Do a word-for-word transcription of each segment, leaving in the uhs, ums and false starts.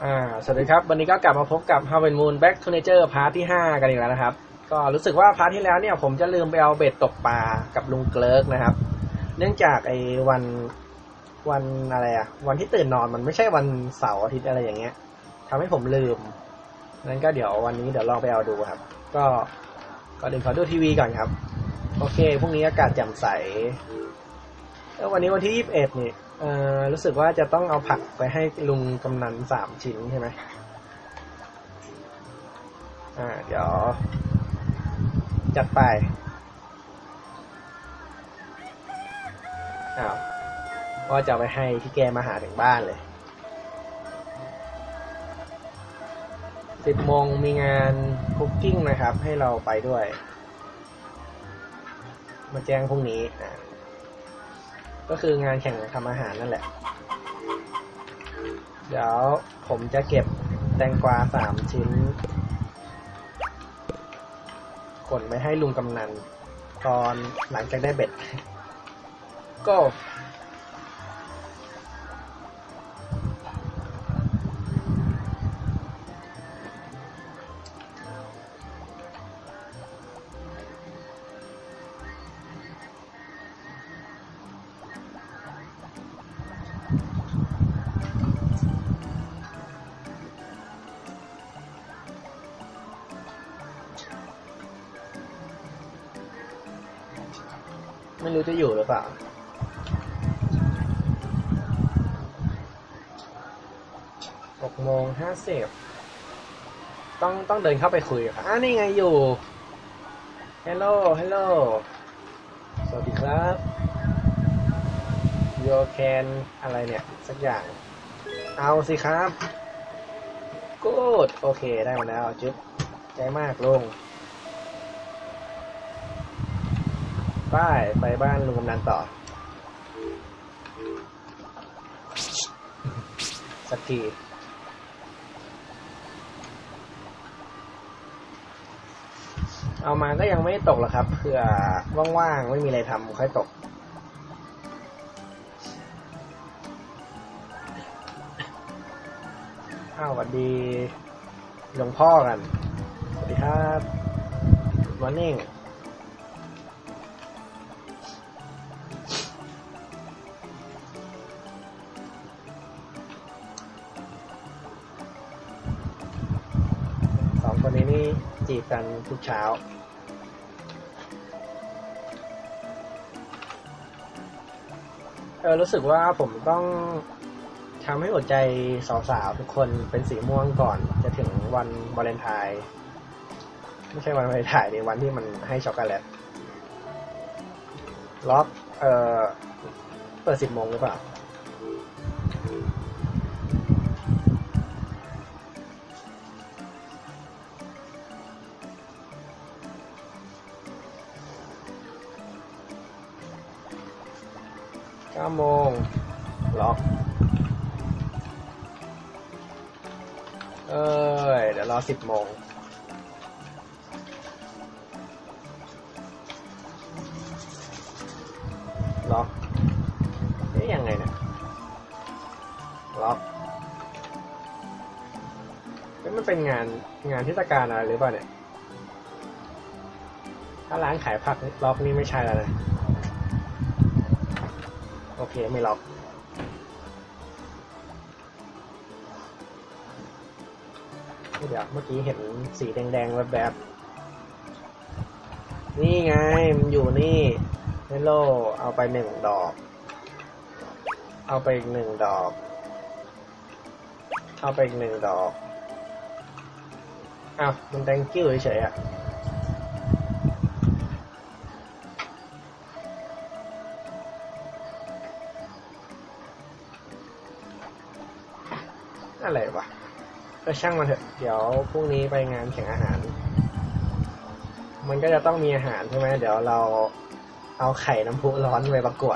อ่าสวัสดีครับวันนี้ก็กลับมาพบกับ Harvest Moon Back to Nature พาร์ทที่ห้ากันอีกแล้วนะครับก็รู้สึกว่าพาร์ทที่แล้วเนี่ยผมจะลืมไปเอาเบ็ดตกปลากับลุงเกลิร์กนะครับเนื่องจากไอ้วันวันอะไรอะวันที่ตื่นนอนมันไม่ใช่วันเสาร์อาทิตย์อะไรอย่างเงี้ยทำให้ผมลืมงั้นก็เดี๋ยววันนี้เดี๋ยวลองไปเอาดูครับก็ก่อนอื่นขอดูทีวีก่อนครับโอเคพรุ่งนี้อากาศแจ่มใสแล้ววันนี้วันที่ยี่สิบเอ็ดนี่เอ่อรู้สึกว่าจะต้องเอาผักไปให้ลุงกำนันสามชิ้นใช่ไหมอ่าเดี๋ยวจัดไปอ้าวว่าจะไปให้ที่แกมาหาถึงบ้านเลยสิบโมงมีงานคุกกิ้งนะครับให้เราไปด้วยมาแจ้งพรุ่งนี้อ่าก็คืองานแข่งทำอาหารนั่นแหละเดี๋ยวผมจะเก็บแตงกวาสามชิ้นขนไปให้ลุงกำนันตอนหลังจากได้เบ็ดก็ไม่รู้จะอยู่หรือเปล่าหกโมงห้าสิบต้องต้องเดินเข้าไปคุยอ่ะนี่ไงอยู่ Hello Hello สวัสดีครับ You can อะไรเนี่ยสักอย่างเอาสิครับ Good โอเคได้มาแล้วจุ๊บใจมากลุงไปไปบ้านลุงกำนันต่อสักทีเอามาก็ยังไม่ตกหรอกครับเผื่อว่างๆไม่มีอะไรทำค่อยตกอ้าวสวัสดีหลวงพ่อกันสวัสดีครับมอร์นิ่งสองคนนี้นี่จีบกันทุกเช้าเออรู้สึกว่าผมต้องทำให้หัวใจสาวๆทุกคนเป็นสีม่วงก่อนจะถึงวันวาเลนไทน์ไม่ใช่วันวาเลนไทน์ในวันที่มันให้ช็อกโกแลตล็อกเอ่อเปิดสิบโมงหรือเปล่าเก้าโมงล็อกเอ้ยเดี๋ยวรอสิบโมงล็อกเอ๊ะยังไงเนี่ยล็อกมันเป็นงานงานเทศกาลอะไรหรือเปล่าเนี่ยถ้าร้านขายผักล็อกนี่ไม่ใช่แล้วนะโอเคไม่ล็อกเดี๋ยวเมื่อกี้เห็นสีแดงๆแวบๆนี่ไงมันอยู่นี่เฮลโลเอาไปหนึ่งดอกเอาไปอีกหนึ่งดอกเอาไปอีกหนึ่งดอกอ้าวมันแดงกิ้วเฉยๆอ่ะอะไรวะก็ช่างมันเถอะเดี๋ยวพรุ่งนี้ไปงานแข่งอาหารมันก็จะต้องมีอาหารใช่ไหมเดี๋ยวเราเอาไข่น้ำพุร้อนไปประกวด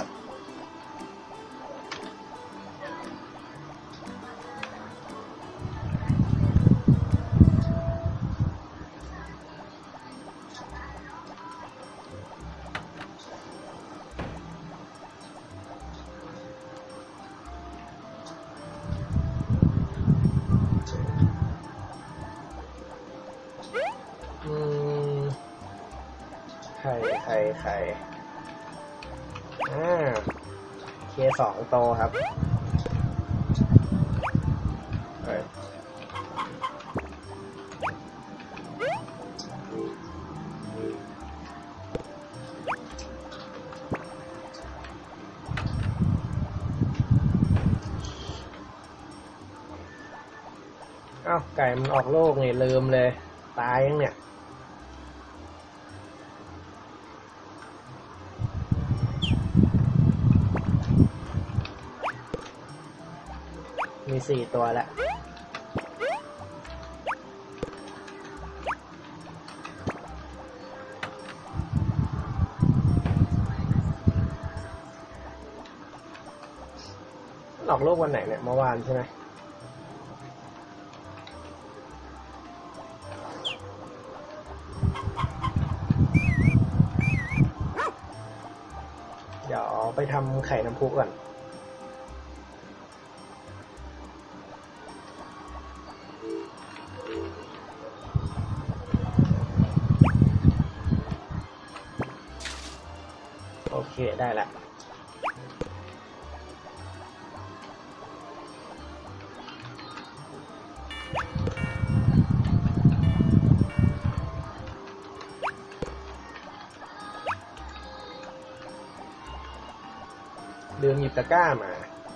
ข่ไข่ไข่อ่าเคสองโตครับเอ้ยอ้าวไก่มันออกโลกนี่ลืมเลยตายยังเนี่ยมีสี่ตัวแล้วออกโลกวันไหนเนี่ยเมื่อวานใช่ไหมเดี๋ยวไปทำไข่น้ำพุก่อนโอเคได้ละลืมหยิบตะกร้ามา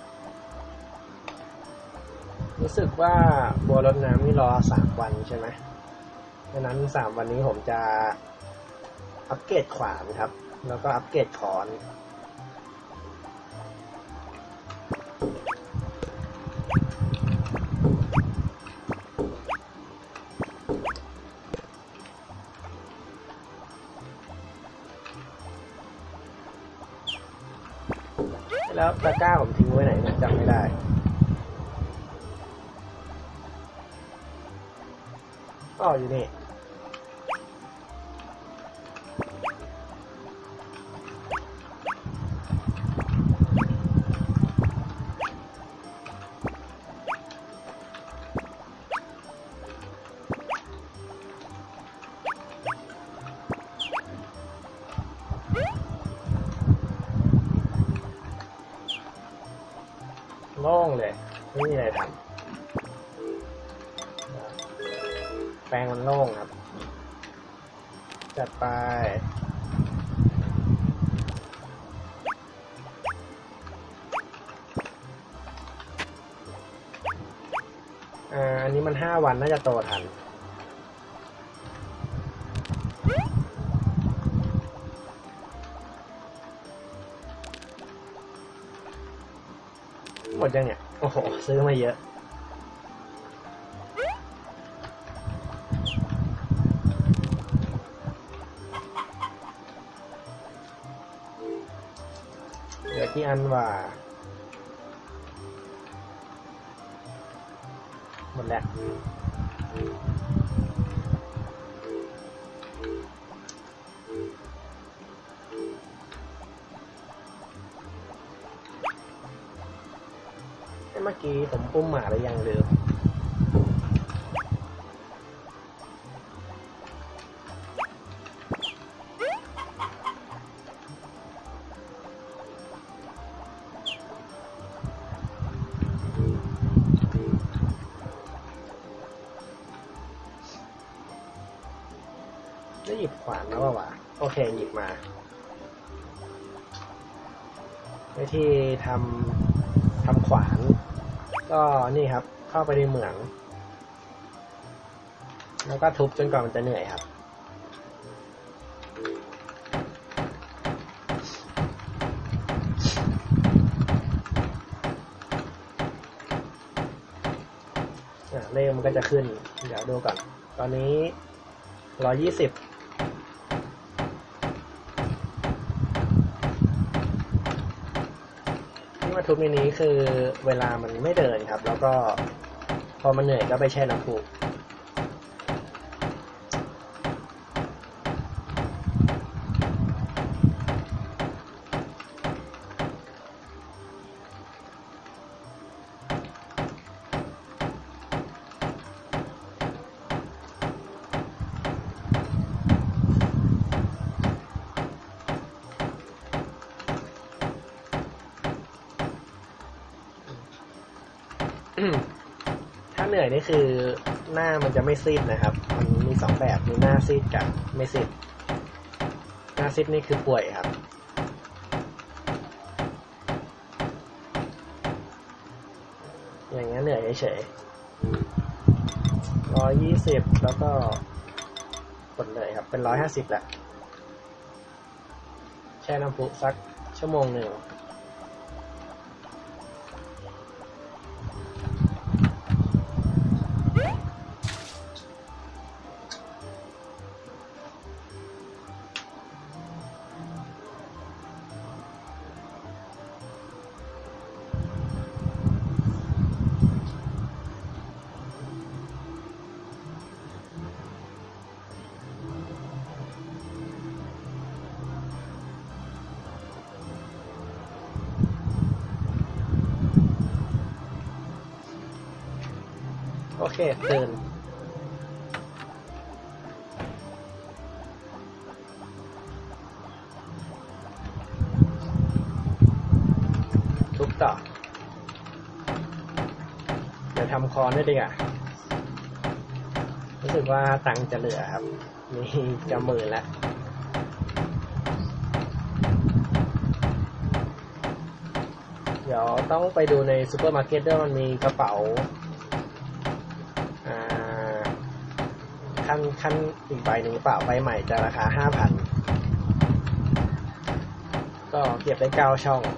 รู้สึกว่าบัวรดน้ำนี่รอสามวันใช่ไหมดังนั้นสามวันนี้ผมจะอัปเกรดขวานครับแล้วก็อัปเกรดค้อนแล้วตะกร้าผมทิ้งไว้ไหนนะจำไม่ได้อ๋ออยู่นี่โล่งเลยไม่มีอะไรทำแปลงมันโล่งครับจัดไปอ่าอันนี้มันห้าวันน่าจะโตทันหมดยังเนี่ยโอ้โหซื้อมาเยอะเหลือกี่อันว่าหมดแล้วเมื่อกี้ผมปุ้มหมาหรือยังลืมได้หยิบขวานแล้ววะโอเคหยิบมาวิธีทำทำขวานก็นี่ครับเข้าไปในเหมืองแล้วก็ทุบจนกว่ามันจะเหนื่อยครับเลขมันก็จะขึ้นเดี๋ยวดูก่อนตอนนี้ร้อยยี่สิบที่มาทุบในนี้คือเวลามันไม่เดินครับแล้วก็พอมันเหนื่อยก็ไปแช่น้ำพุถ้าเหนื่อยนี่คือหน้ามันจะไม่ซีดนะครับมันมีสองแบบมีหน้าซีดกับไม่ซีดหน้าซีดนี่คือป่วยครับอย่างเงี้ยเหนื่อยเฉยๆร้อยยี่สิบแล้วก็กดเลยครับเป็นร้อยห้าสิบแหละแช่น้ำพุสักชั่วโมงหนึ่งโอเคตื่นทุบต่อเดี๋ยวทำคอนด้วยดีกว่ารู้สึกว่าตังค์จะเหลือครับมีจะหมื่นแล้วเดี๋ยวต้องไปดูในซูเปอร์มาร์เก็ตด้วยมันมีกระเป๋าขั้นขั้นอีกใบหนึ่งหรือเปล่าใบใหม่จะราคาห้าพันก็เก็บได้เก้าช่อง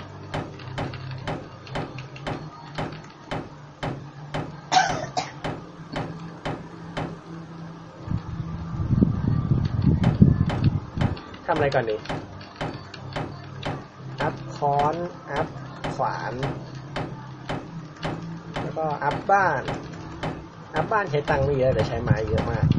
ทำอะไรก่อนดีอัพค้อนอัพขวานแล้วก็อัพบ้านอัพบ้านใช้ตังค์ไม่เยอะแต่ใช้ไม้เยอะมาก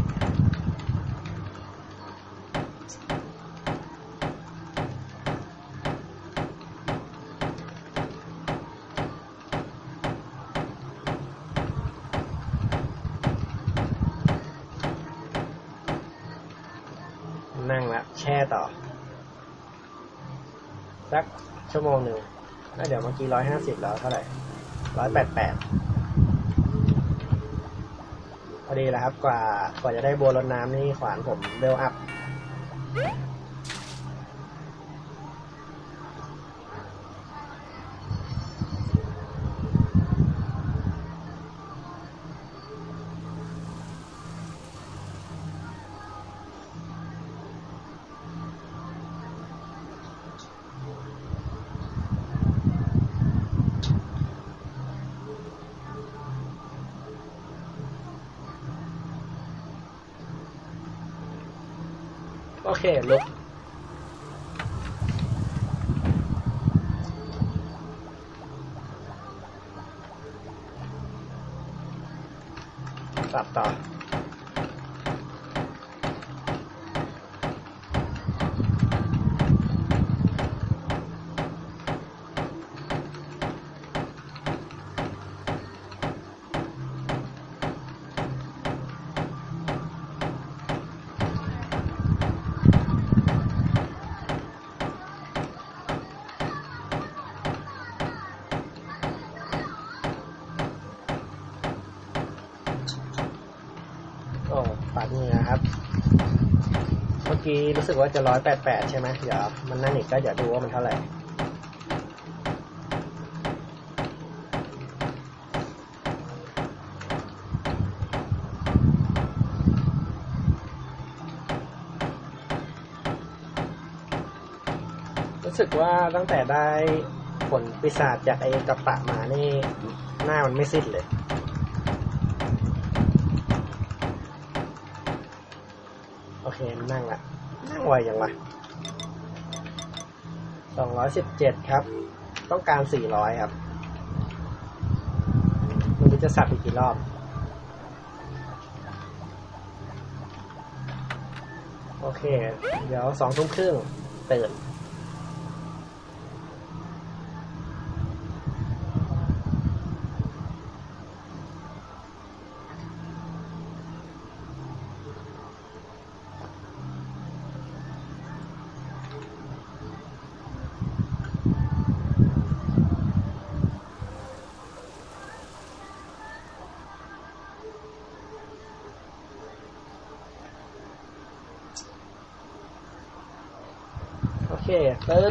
นั่งละแช่ต่อสักชั่วโมงหนึ่งแล้วเดี๋ยวเมื่อกี้ร้อยห้าสิบแล้วเท่าไหร่ร้อยแปดแปดพอดีแล้วครับกว่ากว่าจะได้โบรดน้ำนี่ขวานผมเร็วอัพโอเคลุกสับต่อโอ้ปาดเหงื่อครับเมื่อกี้รู้สึกว่าจะร้อยแปดแปดใช่ไหมเดี๋ยวมันนั่งอีกก็เดี๋ยวดูว่ามันเท่าไหร่รู้สึกว่าตั้งแต่ได้ผลปีศาจจากไอ้กระปะมานี่หน้ามันไม่ซิดเลยโอเคนั่งละนั่งไวยังวะสองร้อยสิบเจ็ดครับต้องการสี่ร้อยครับมันจะสับอีกกี่รอบโอเคเดี๋ยวสองทุ่มครึ่งตื่นเคเติ้ล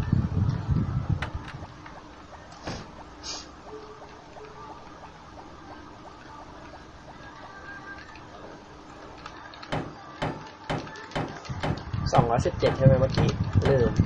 สองร้อยสิบเจ็ดใช่ไหมเมื่อกี้ลืม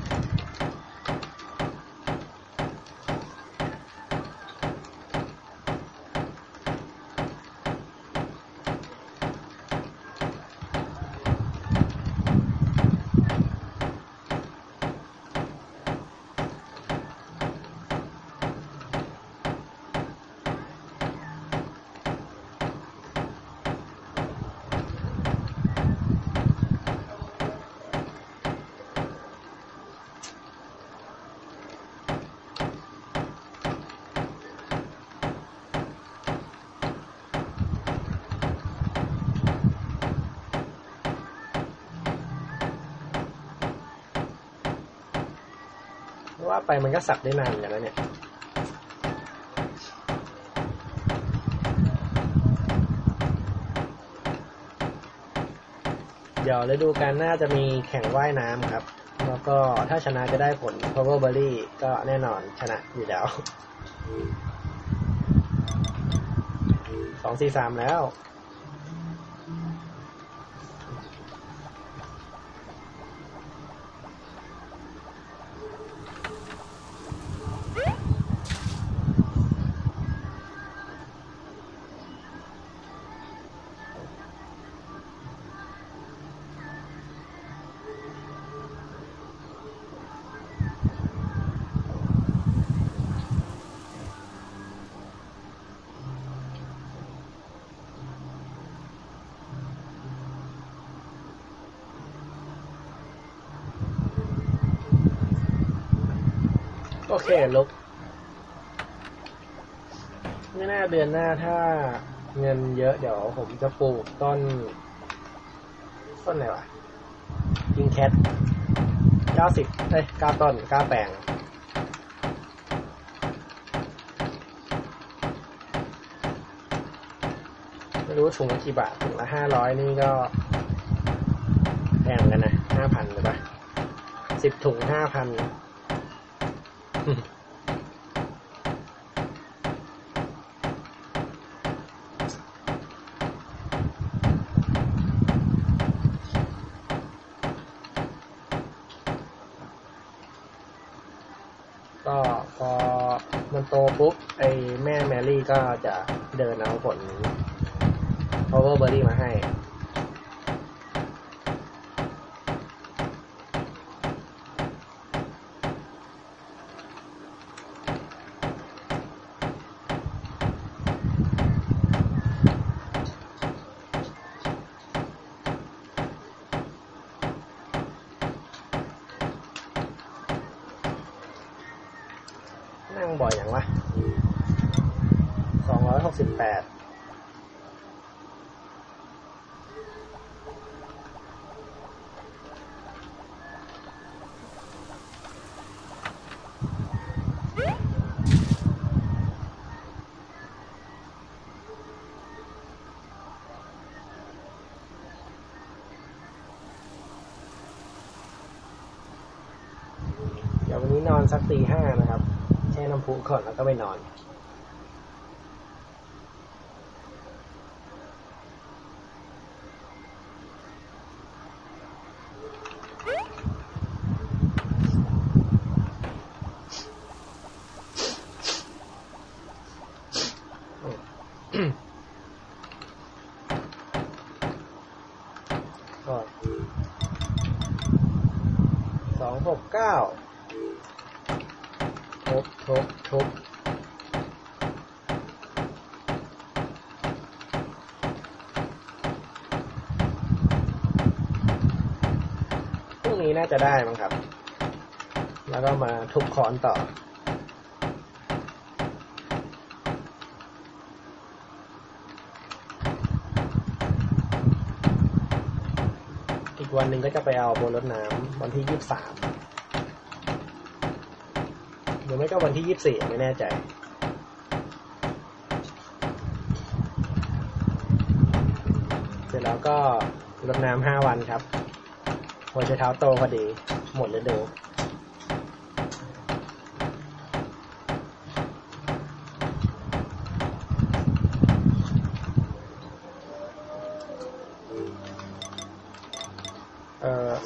ว่าไปมันก็สับได้นานอย่างนั้นเนี่ยเดี๋ยวฤดูกาลหน้าจะมีแข่งว่ายน้ำครับแล้วก็ถ้าชนะจะได้ผล Power Berry ก็แน่นอนชนะอยู่แล้วสองสี่สามแล้วโอเคลุกไม่น่าเดือนหน้าถ้าเงินเยอะเดี๋ยวผมจะปลูกต้นต้นอะไรวะยิงแคทเก้าสิบเอ้ยเก้าต้นเก้าแปลงไม่รู้ถุงละกี่บาทถุงละห้าร้อยนี่ก็แพงกันนะห้าพันหรือเปล่าสิบถุงห้าพันก็พอมันโตปุ๊บไอ้แม่แมรี่ก็จะเดินเอาผล Power Berry มาให้นั่งบ่อยอย่างวะสองร้อยหกสิบแปดเดี๋ยววันนี้นอนสักตีห้านะครับแช่น้ำพุก่อนแล้วก็ไปนอนก็สองหกเก้าทุบทุบทุบพรุ่งนี้น่าจะได้มั้งครับแล้วก็มาทุบค้อนต่ออีกวันหนึ่งก็จะไปเอาบนรถน้ำวันที่ยี่สิบสามหรือไม่ก็วันที่ยี่สิบสี่ไม่แน่ใจเสร็จแล้วก็รดน้ำห้าวันครับหัวไชเท้าโตพอดีหมดฤดู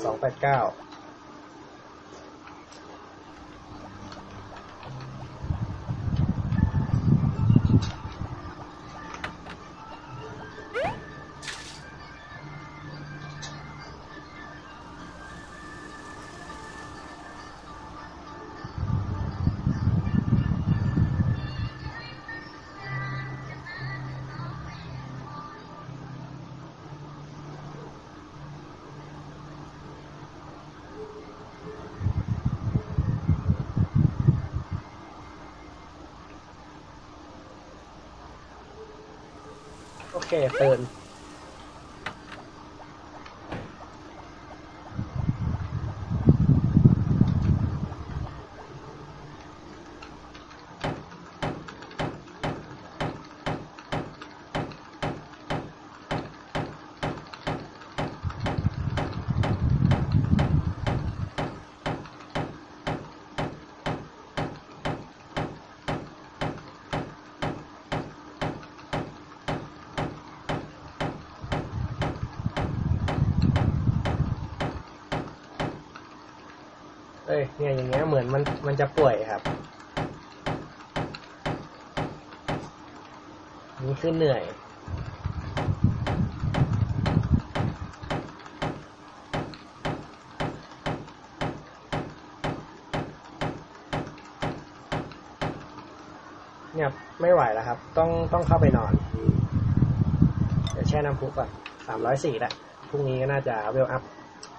องแปดเก้าโอเคเตือนเอ้ยเนี่ยอย่างเงี้ยเหมือนมันมันจะป่วยครับนี่คือเหนื่อยเนี่ยไม่ไหวแล้วครับต้องต้องเข้าไปนอนเดี๋ยวแช่น้ำพุก่อนสามร้อยสี่แล้วพรุ่งนี้ก็น่าจะเวลอัพ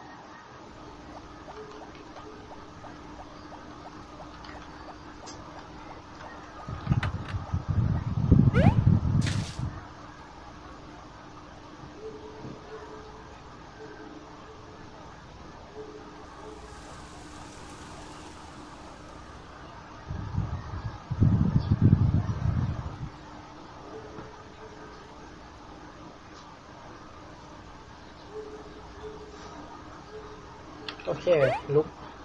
โอเคลุก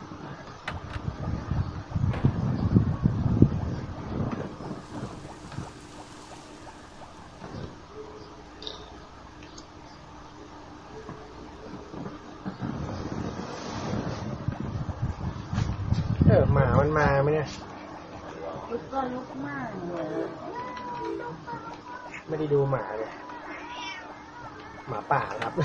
เออหมามันมาไหมเนี่ยลุกก็ลุกมากเลยไม่ได้ดูหมาเลยหมาป่าครับ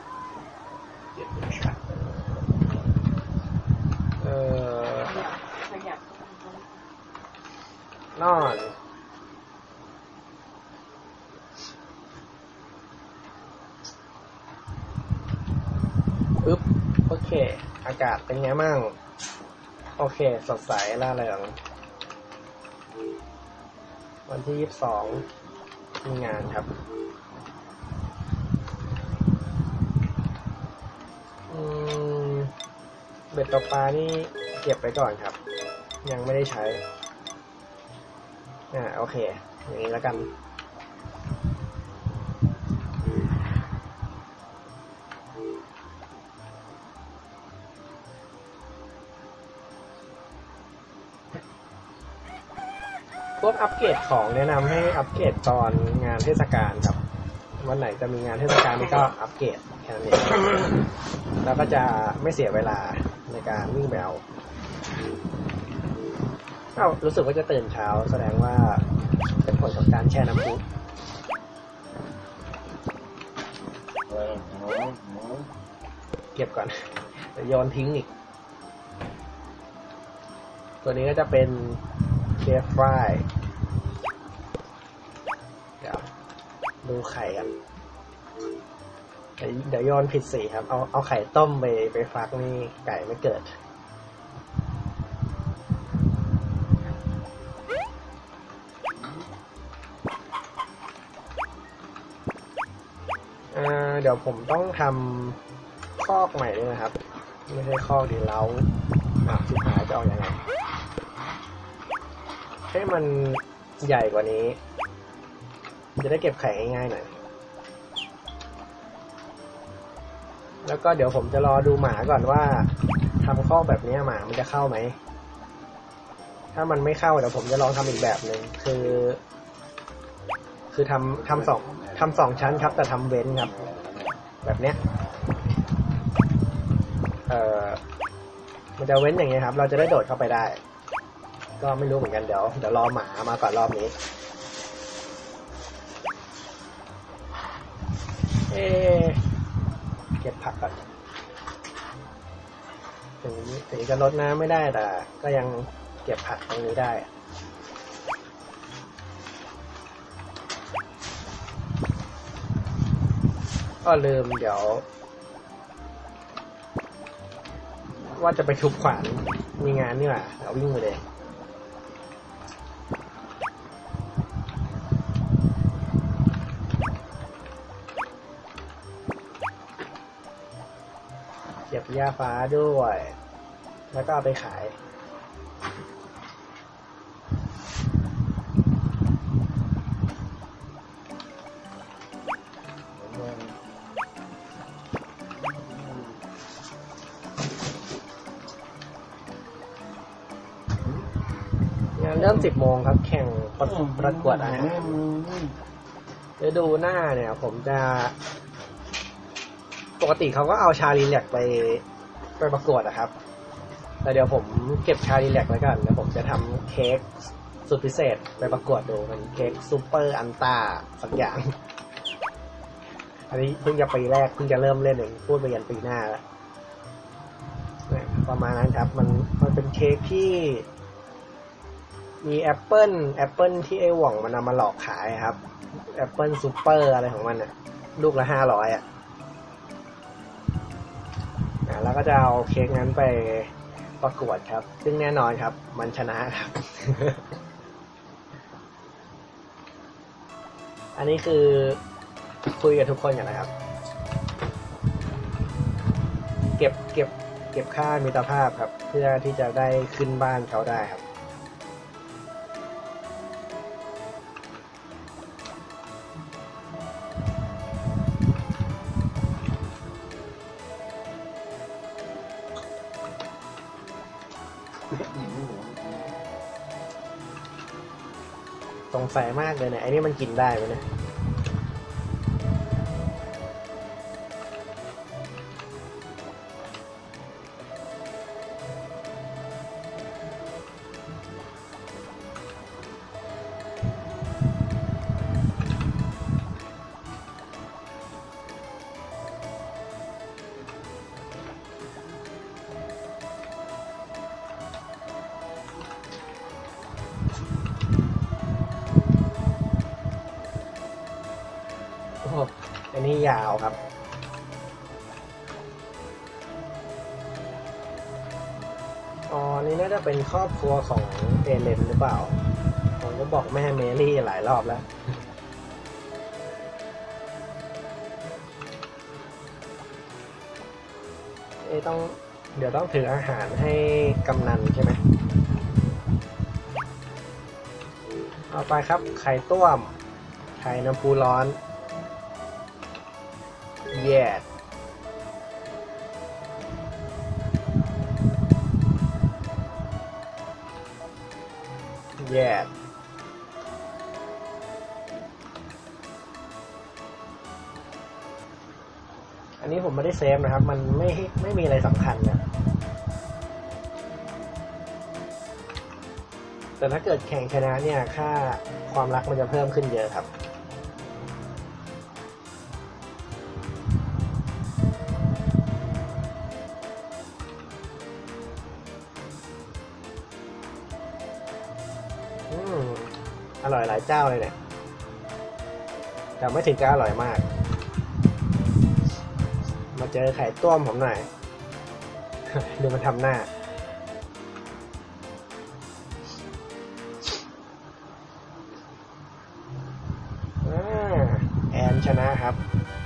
เออขยับนอนอึ๊บโอเคอากาศเป็นไงมั่งโอเคสดใสล่าเริงวันที่ยี่สิบสองมีงานครับอืมเบ็ดตกปลานี่เก็บไปก่อนครับยังไม่ได้ใช้อ่าโอเคอย่างนี้แล้วกันพวกอัปเกรดของแนะนำให้อัปเกรดตอนงานเทศกาลครับวันไหนจะมีงานเทศกาลนี่ก็อัปเกรดแค่นั้นเองแล้วก็จะไม่เสียเวลาในการวิ่งไปเอาเอ้ารู้สึกว่าจะตื่นเช้าแสดงว่าเป็นผลของการแช่น้ำพุเก็บก่อนเดี๋ยวโยนทิ้งอีกตัวนี้ก็จะเป็นเคฟฟรายเดี๋ยวดูไข่กันเดี๋ยวโยนผิดสีครับเอาเอาไข่ต้มไปไปฟักนี่ไก่ไม่เกิดอ่าเดี๋ยวผมต้องทำคอกใหม่ด้วยนะครับไม่ใช่คอกดีเล้าอ่ะสุดท้ายจะเอาอย่างไรให้มันใหญ่กว่านี้จะได้เก็บไข่ง่ายๆหน่อยแล้วก็เดี๋ยวผมจะรอดูหมาก่อนว่าทำคอกแบบนี้หมามันจะเข้าไหมถ้ามันไม่เข้าเดี๋ยวผมจะลองทำอีกแบบหนึ่งคือ คือทำทำสองทำสองชั้นครับแต่ทำเว้นครับแบบเนี้ยออมันจะเว้นอย่างเงี้ยครับเราจะได้โดดเข้าไปได้ก็ไม่รู้เหมือนกันเดี๋ยวเดี๋ยวรอหมามาก่อนรอบนี้เอเก็บผักก่อนถึงถึงจะลดน้ำไม่ได้แต่ก็ยังเก็บผักตรงนี้ได้ก็ลืมเดี๋ยวว่าจะไปทุบขวานมีงานนี่หว่าเดี๋ยววิ่งไปเลยเก็บหญ้าฟ้าด้วยแล้วก็เอาไปขายงานเริ่มสิบโมงครับแข่งประกวดอาหารฤดูหน้าเนี่ยผมจะปกติเขาก็เอาชาลีแลกไปไปประกวดนะครับแต่เดี๋ยวผมเก็บชาลีแลกไว้ก่อนแล้วผมจะทำเค้กสุดพิเศษไปประกวดดูเป็นเค้กซูเปอร์อันต้าสักอย่างอันนี้เพิ่งจะปีแรกเพิ่งจะเริ่มเล่นเองพูดไปยันปีหน้าแล้วประมาณนั้นครับมันมันเป็นเค้กที่มีแอปเปิลแอปเปิลที่ไอหว่องมันนำมาหลอกขายครับแอปเปิลซูเปอร์อะไรของมันอ่ะลูกละห้าร้อยอ่ะแล้วก็จะเอาเค้กนั้นไปประกวดครับซึ่งแน่นอนครับมันชนะครับ อันนี้คือคุยกับทุกคนอย่างไรครับเก็บเก็บเก็บค่ามิตรภาพครับเพื่อที่จะได้ขึ้นบ้านเขาได้ครับสงสัยมากเลยเนี่ยไอ้นี่มันกินได้ไหมเนี่ยอันนี้ยาวครับอ๋อนี่น่าจะเป็นครอบครัวของเอเลนหรือเปล่าผมก็บอกแม่เมรี่หลายรอบแล้วเอ๊ะต้องเดี๋ยวต้องถืออาหารให้กำนันใช่ไหมเอาไปครับไข่ต้มไข่น้ำพุร้อนแย่แย่อันนี้ผมไม่ได้เซฟนะครับมันไม่ไม่มีอะไรสำคัญนะแต่ถ้าเกิดแข่งชนะเนี่ยค่าความรักมันจะเพิ่มขึ้นเยอะครับอร่อยหลายเจ้าเลยเนี่ยแต่ไม่ถึงกับอร่อยมากมาเจอไข่ต้มผมหน่อย ดูมันทำหน้าแอนชนะครับ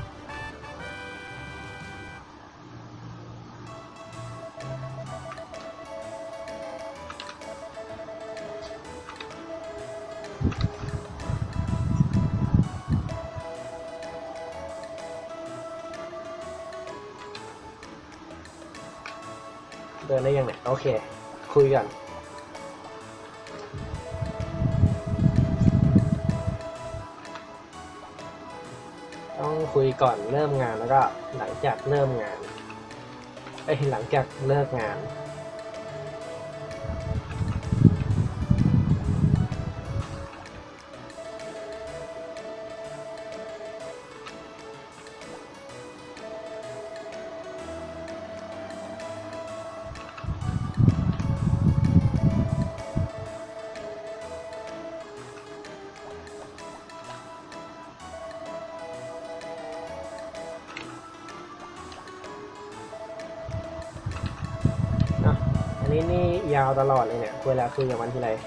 เดินได้ยังไงโอเคคุยกันต้องคุยก่อนเริ่มงานแล้วก็หลังจากเริ่มงานไอ้หลังจากเลิกงานอันนี้นี่ยาวตลอดเลยเนี่ยเวลาคุยกับมันทีไร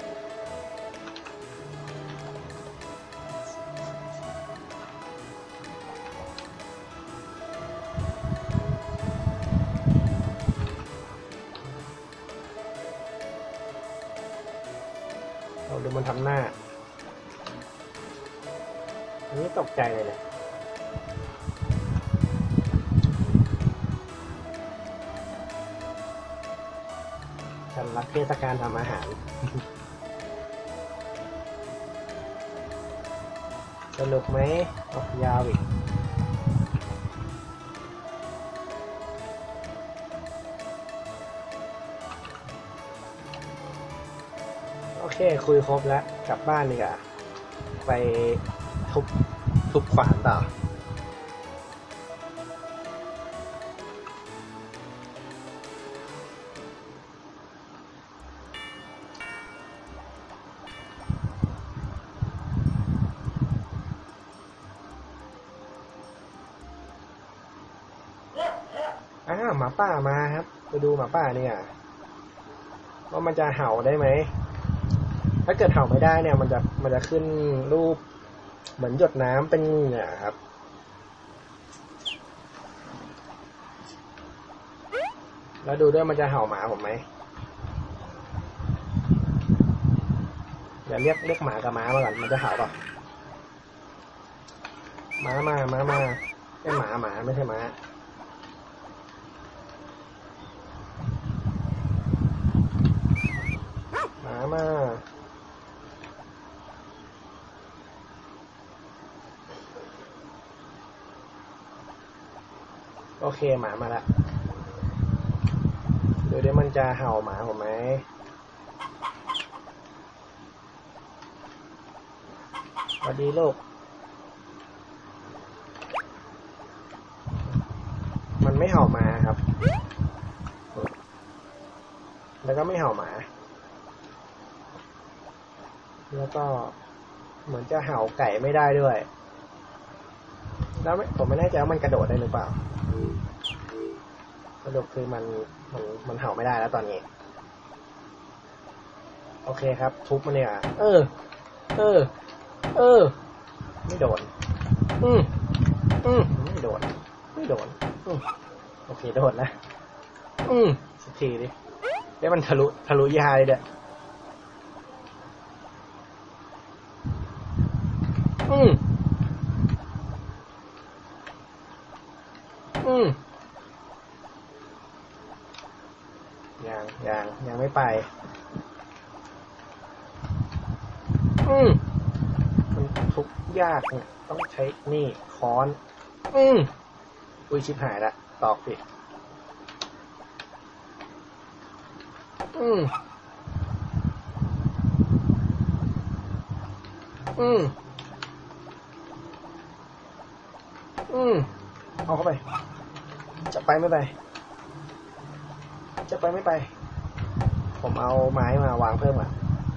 เราดูมันทำหน้าอันนี้ตกใจเลยเนี่ยฉันรักเทศกาลทำอาหาร สนุกไหมออกยาวอีกโอเคคุยครบแล้วกลับบ้านดีกว่าไปทุบทุบขวานต่ออ้าวหมาป่ามาครับไปดูหมาป่าเนี่ยว่ามันจะเห่าได้ไหมถ้าเกิดเห่าไม่ได้เนี่ยมันจะมันจะขึ้นรูปเหมือนหยดน้ำเป็นเหงื่อครับแล้วดูด้วยมันจะเห่าหมาผมไหมเดี๋ยวเรียกเรียกหมากับม้ามาก่อนมันจะเห่าเปล่าม้ามาม้ามาไม่หมาหมาไม่ใช่ม้าหมามาโอเคหมามาละดูดิมันจะเห่าหมาผมไหมสวัสดีลูกมันไม่เห่าหมาครับแล้วก็ไม่เห่าหมาแล้วก็เหมือนจะเห่าไก่ไม่ได้ด้วยแล้วผมไม่แน่ใจว่ามันกระโดดได้หรือเปล่ากระโดดคือมันมันมันเห่าไม่ได้แล้วตอนนี้โอเคครับทุบมันเนี่ยเออเออเออไม่โดนอืมอืมไม่โดนไม่โดนอืมโอเคโดนนะอืมสักทีดิแล้วมันทะลุทะลุยาเลยเด้ออืมอืมยังยังยังไม่ไปอืมมันทุกยากเนี่ยต้องใช้นี่ค้อนอืมอุ้ยชิบหายละตอกผิดอืมอืมอืมเอาเข้าไปจะไปไม่ไปจะไปไม่ไปผมเอาไม้มาวางเพิ่มอ่ะ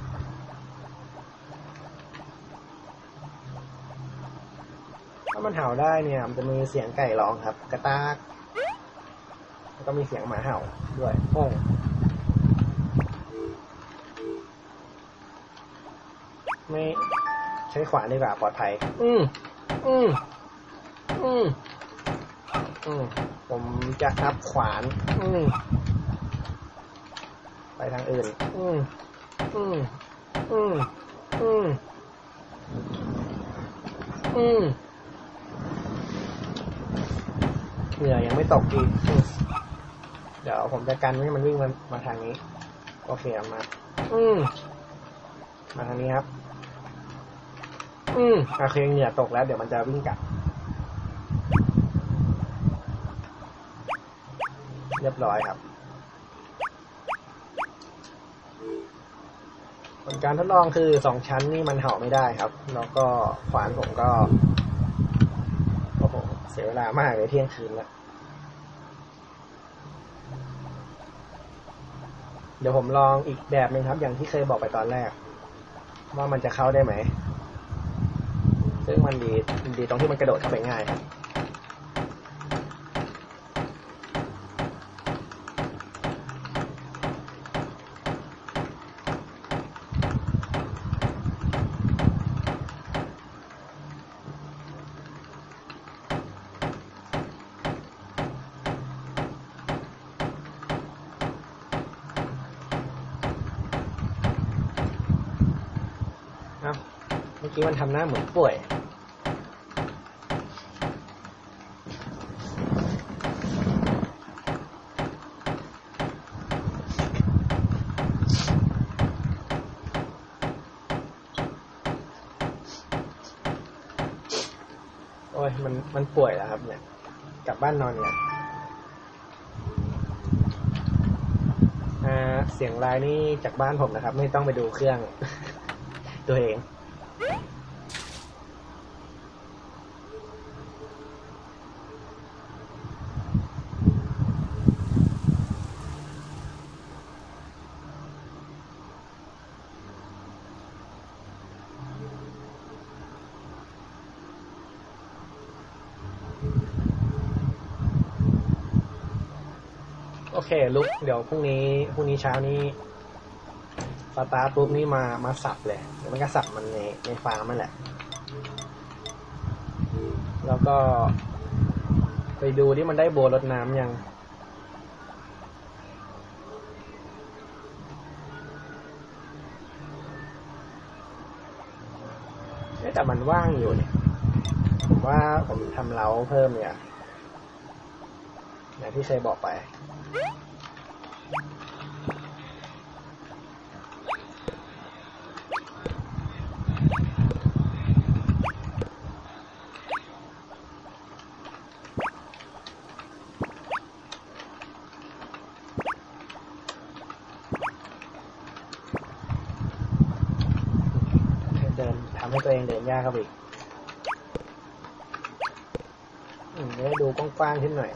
ถ้ามันเห่าได้เนี่ยมันจะมีเสียงไก่ร้องครับกระตากแล้วก็มีเสียงหมาเห่าด้วยโอ้งไม่ใช้ขวานดีกว่าปลอดภัยอืมอืมอืมอืมผมจะอัพขวานอืมไปทางอื่นอืมอืมอืมอืมอืมเหงื่อยังไม่ตกดีเดี๋ยวผมจะกันให้มันวิ่งมามาทางนี้โอเคมาอืมมาทางนี้ครับอืมโอเคเหงื่อตกแล้วเดี๋ยวมันจะวิ่งกลับรียบร้อยครับผลการทดลองคือสองชั้นนี่มันเห่าไม่ได้ครับแล้วก็ขวานผมก็โอ้โหเสียเวลามากเลยเที่ยงคืนแล้วเดี๋ยวผมลองอีกแบบหนึ่งครับอย่างที่เคยบอกไปตอนแรกว่ามันจะเข้าได้ไหมซึ่งมันดีดีตรงที่มันกระโดดเข้าไปง่ายครับเมื่อกี้มันทำหน้าเหมือนป่วยโอ้ยมันมันป่วยแล้วครับเนี่ยกลับบ้านนอนเนี่ยอ่าเสียงไลน์นี่จากบ้านผมนะครับไม่ต้องไปดูเครื่อง ตัวเองโอเคลุกเดี๋ยวพรุ่งนี้พรุ่งนี้เช้านี้สตาร์ทปุ๊บนี่มามาสับเลยเดี๋ยวมันก็สับมันในในฟาร์มนั่นแหละแล้วก็ไปดูที่มันได้โบรดน้ำยังแต่มันว่างอยู่เนี่ยผมว่าผมทำเล้าเพิ่มเนี่ยอย่างที่เคยบอกไปเดินทำให้ตัวเองเดินยากครับอีกอืมได้ดูกว้างๆขึ้นหน่อย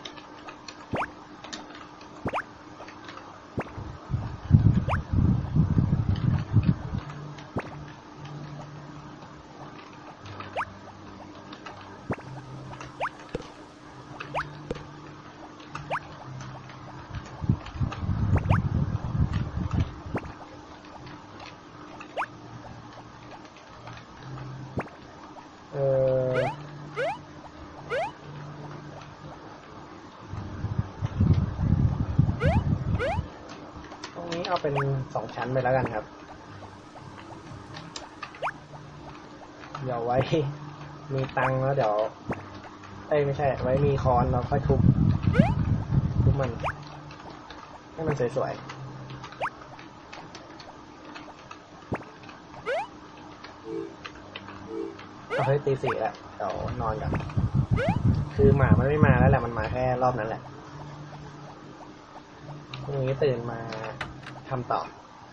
เออตรงนี้เอาเป็นสองชั้นไปแล้วกันครับเดี๋ยวไว้มีตังค์แล้วเดี๋ยวเอ้ยไม่ใช่ไว้มีค้อนเราค่อยทุบทุบมันให้มันสวยๆเอาให้ตีสี่แล้วเดี๋ยวนอนกันคือหมามันไม่มาแล้วแหละมันมาแค่รอบนั้นแหละพรุ่งนี้ตื่นมาทำต่อ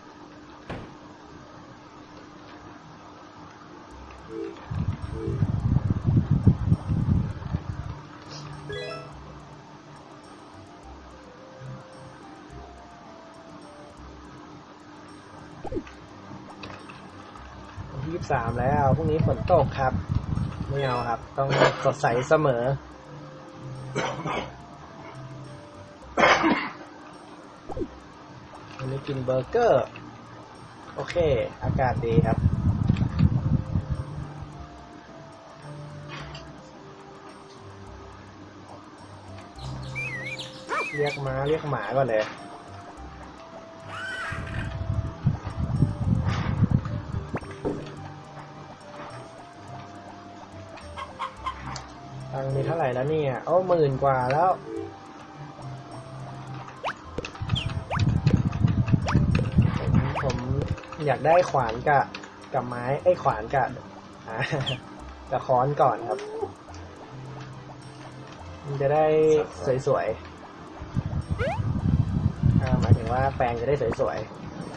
ยี่สิบสามแล้วพรุ่งนี้ฝนตกครับไม่เอาครับต้องสดใสเสมอวันนี้กินเบอร์เกอร์โอเคอากาศดีครับเรียกม้าเรียกหมาก่อนเลยตังค์มีเท่าไหร่แล้วเนี่ยโอ้หมื่นกว่าแล้วผมผมอยากได้ขวานกับกับไม้ไอ้ขวานกับอ่ากับค้อนก่อนครับมันจะได้สวยๆอ่าหมายถึงว่าแปลงจะได้สวย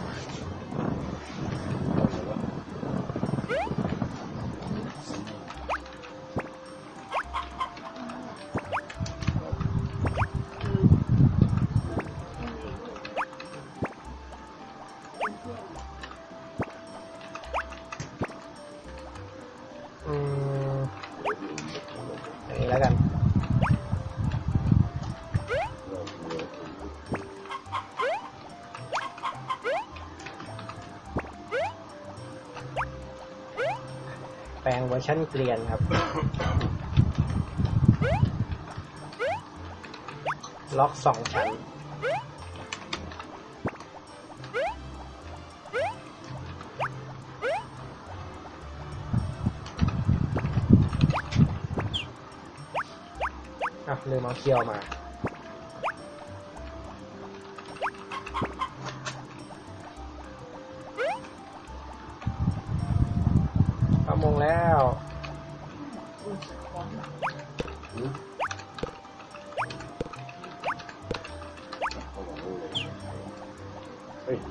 ๆอืมอย่างนี้แล้วกันแปลงเวอร์ชันเกรียนครับ ล็อกสองชั้นอ่ะลืมเอาเคียวมาเข้ามงแล้วเฮ้ย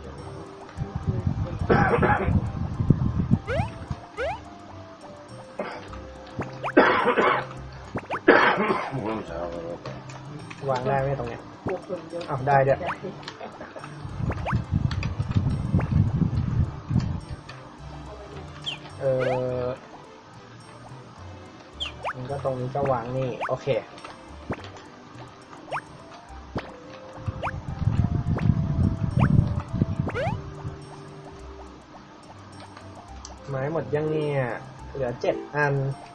วางได้ไหมตรงเนี้ยอ้าวได้เดี๋ยวเออมันก็ตรงนี้ก็วางนี่โอเคไม้หมดยังเนี่ยเหลือเจ็ดอัน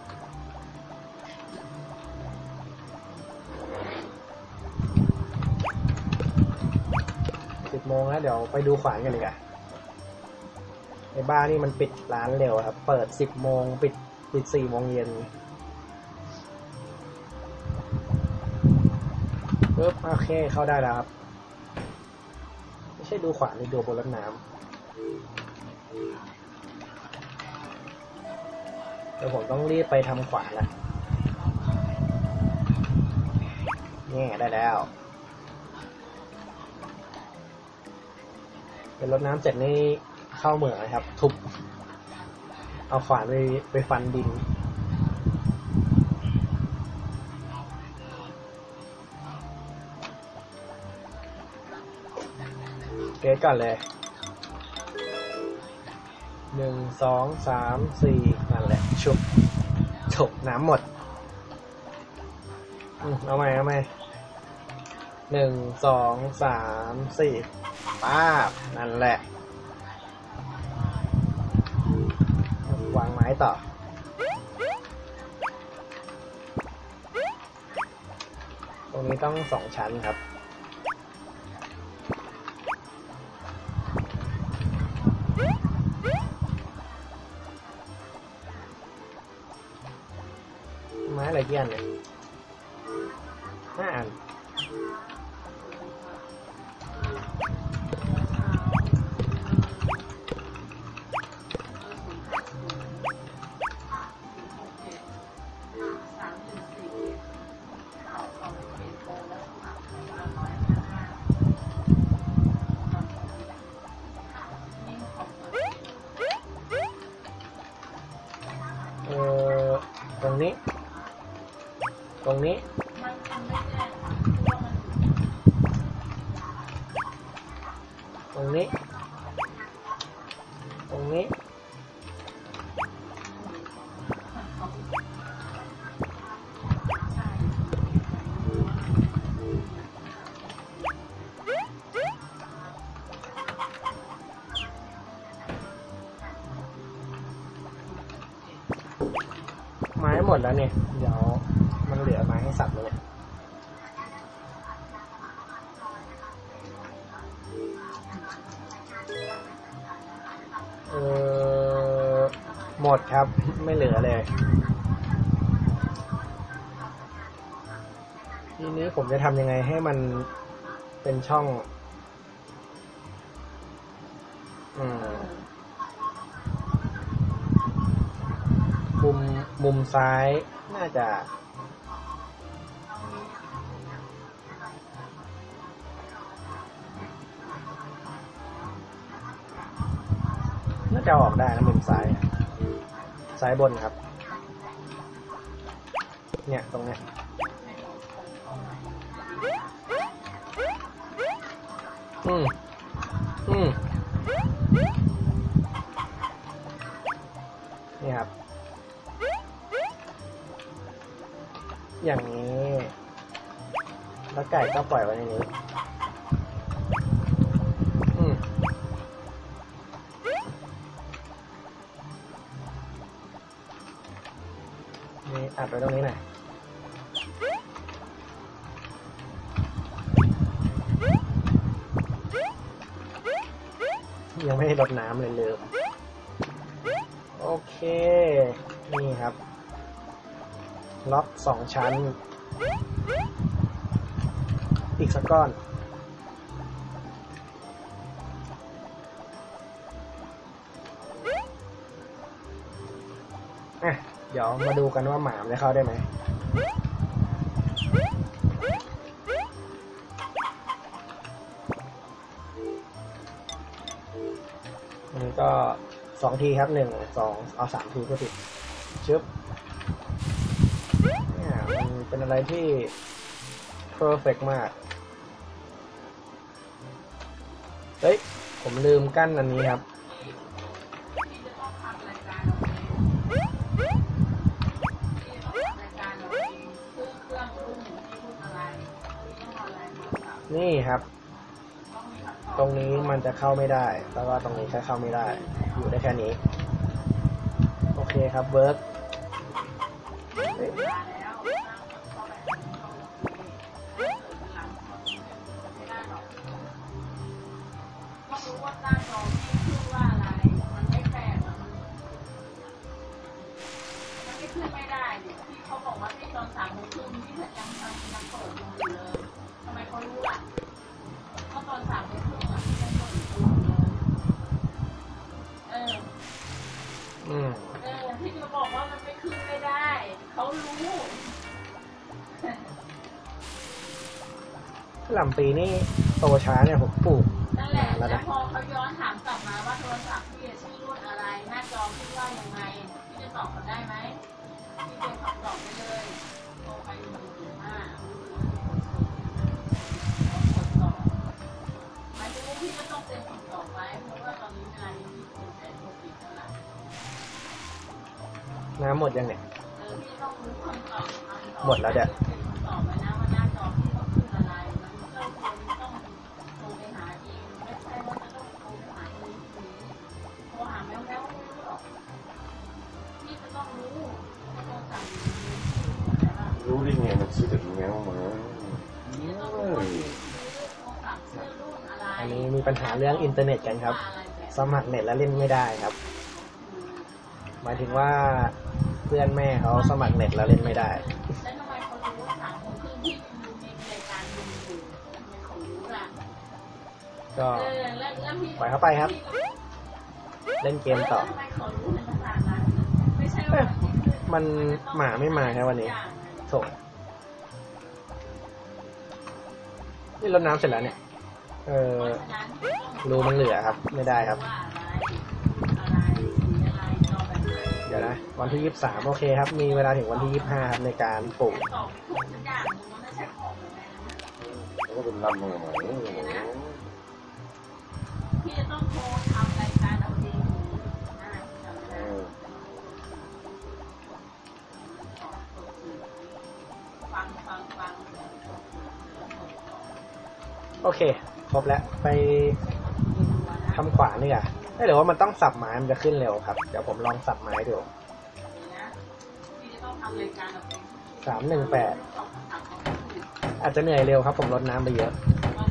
สิบโมงแล้วเดี๋ยวไปดูขวานกันเลยอ่ะในบ้านนี่มันปิดร้านเร็วครับเปิดสิบโมงปิดปิดสี่โมงเย็นปึ๊บโอเคเข้าได้แล้วครับไม่ใช่ดูขวานนี่ดูบนรถน้ำเดี๋ยวผมต้องรีบไปทำขวานละนี่ได้แล้วเป็นรถน้ำเสร็จนี่เข้าเหมืองนะครับทุบเอาขวานไปไปฟันดินเกตก่อนเลยหนึ่งสองสามสี่นั่นแหละชุบจบน้ำหมดอืมเอาใหม่เอาใหม่หนึ่งสองสามสี่ป้าบนั่นแหละวางไม้ต่อตรงนี้ต้องสองชั้นครับไม้อะไรกี่อันเนี่ยห้าอันเออตรงนี้ตรงนี้ตรงนี้ตรงนี้ไม้หมดแล้วเนี่ยเดี๋ยวมันเหลือไม้ให้สับเลยเนี่ยเออหมดครับไม่เหลือเลยทีนี้ผมจะทำยังไงให้มันเป็นช่องอืมมุมมุมซ้ายน่าจะาจะออกได้นะมุมซ้ายซ้ายบนครับเนี่ยตรงเนี้ยอืมอืมนี่ครับอย่างนี้แล้วไก่ก็ปล่อยไว้ในนี้อืมนี่อัดไว้ตรงนี้หน่อยยังไม่ได้รดน้ำเลยลืมโอเคนี่ครับล็อกสองชั้นอีกสักก้อนอ่ะเดี๋ยวมาดูกันว่าหมาจะเข้าได้ไหมอันนี้ก็สองทีครับหนึ่งสองเอาสามทีก็ติดชึบเนี่ยมันเป็นอะไรที่ perfect มากเฮ้ยผมลืมกั้นอันนี้ครับนี่ครับตรงนี้มันจะเข้าไม่ได้แล้วก็ตรงนี้ใช้เข้าไม่ได้อยู่ได้แค่นี้โอเคครับเวิร์กอืมเออที่จะบอกว่ามันไม่ขึ้นไม่ได้เขารู้ลำปีนี่โตช้าเนี่ยผมปลูกนั่นแหละแล้วพอเขาย้อนถามกลับมาว่าโทรศัพท์พี่ชื่อรุ่นอะไรหน้าจอพี่ว่ายังไงพี่จะตอบเขาได้ไหมพี่จะตอบตอบได้เลยโทรไปหนึ่งหนึ่งห้าหมายถึงว่าพี่ก็ต้องเต็มคำตอบไว้เพราะว่าตอนนี้งานนี้พี่เป็นแต่โทรปิดแล้วล่ะน้ำหมดยังเนี่ยเออพี่ต้องรู้คำตอบหมดแล้วเด็ดตอบไว้นะว่าหน้าจอพี่ต้องขึ้นอะไรมันต้องต้องโทรไปหาเองไม่ใช่ว่าจะต้องโทรไปหาเองโทรหาแมวแมวไม่รู้หรอกพี่จะต้องรู้ว่าโทรสั่งรู้ได้ไงมันซื้อจากแมวมาอันนี้มีปัญหาเรื่องอินเทอร์เน็ตกันครับสมัครเน็ตแล้วเล่นไม่ได้ครับหมายถึงว่าเพื่อนแม่เขาสมัครเน็ตแล้วเล่นไม่ได้ก็ปล่อยเข้าไปครับเล่นเกมต่อมันหมาไม่มาครับวันนี้โถนี่รดน้ำเสร็จแล้วเนี่ยเออรูมันเหลือครับไม่ได้ครับเดี๋ยวนะวันที่ยี่สิบสามโอเคครับมีเวลาถึงวันที่ยี่สิบห้าครับในการปลูกแล้วก็เป็นลำมาใหม่พี่จะต้องโทรทำรายการเอาเองฟังฟังฟังโอเคครบแล้วไปทำขวานนี่อ่ะไม่หรือว่ามันต้องสับไม้มันจะขึ้นเร็วครับเดี๋ยวผมลองสับไม้ดูสามหนึ่งแปดอาจจะเหนื่อยเร็วครับผมลดน้ำไปเยอะ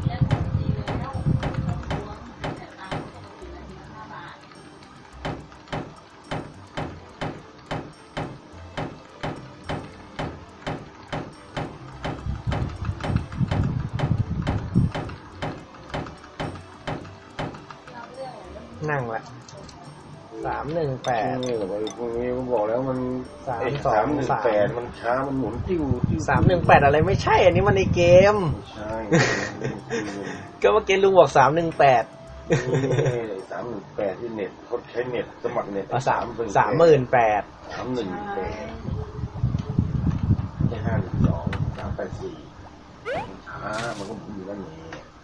นั่งละสามหนึ่งแปดนี่แหละพวกนี้ผมบอกแล้วมันสามสองสามมันช้ามันหมุนติ้วสามหนึ่งแปดอะไรไม่ใช่อันนี้มันในเกมใช่ก็เมื่อกี้ลุงบอกสามหนึ่งแปดสามหมื่นแปดที่เน็ตเขาใช้เน็ตสมัครเน็ตสามสามหมื่นแปดสามหนึ่งแปดไม่ห้าหนึ่งสองสามแปดสี่ช้ามันก็อยู่นั่นเอง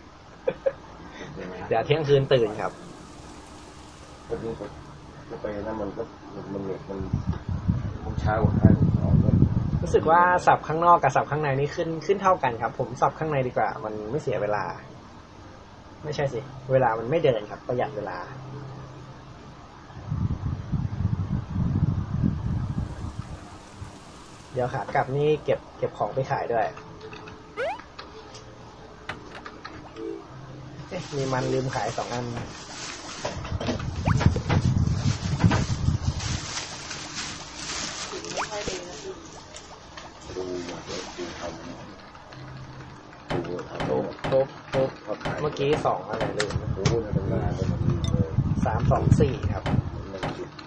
เดี๋ยวเที่ยงคืนตื่นครับก็นี่ก็ไปนั่นมันก็มันเน็ตมันมันช้ากว่าห้าหนึ่งสองก็รู้สึกว่าสับข้างนอกกับสับข้างในนี่ขึ้นขึ้นเท่ากันครับ ผมสับข้างในดีกว่า มันไม่เสียเวลา ไม่ใช่สิเวลามันไม่เดินครับประหยัดเวลาเดี๋ยวขากลับนี่เก็บเก็บของไปขายด้วยเอ๊ะมีมันลืมขายสองอันดูมาดูทำดูทำโลกครบครบเมื่อกี้สองอะไรลืมโอ้โหในตำนานมันมีเลยสามสองสี่ครับมันจุด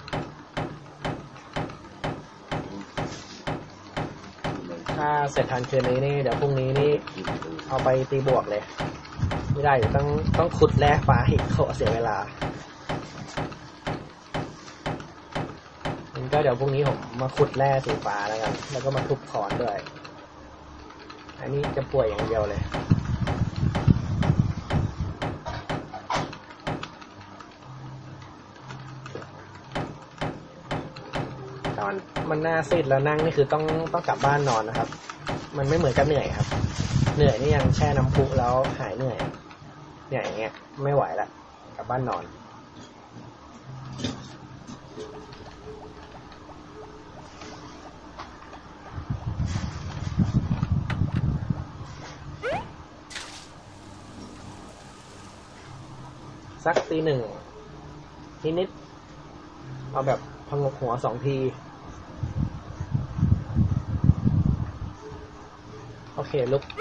ถ้าเสร็จทันคืนนี้นี่เดี๋ยวพรุ่งนี้นี่เอาไปตีบวกเลย ไม่ได้ต้องต้องขุดแร่ฟ้าอีกเขาเสียเวลางั้นก็เดี๋ยวพรุ่งนี้ผมมาขุดแร่สีฟ้าแล้วกันแล้วก็มาทุบคอนด้วยอันนี้จะป่วยอย่างเดียวเลยถ้ามันมันหน้าซีดแล้วนั่งนี่คือต้องต้องกลับบ้านนอนนะครับ มันไม่เหมือนกับเหนื่อยครับเหนื่อยนี่ยังแช่น้ำพุแล้วหายเหนื่อยเนี่ยอย่างเงี้ยไม่ไหวละกลับบ้านนอนสักตีหนึ่งนิดๆเอาแบบพงกหัวสองทีโอเคลุก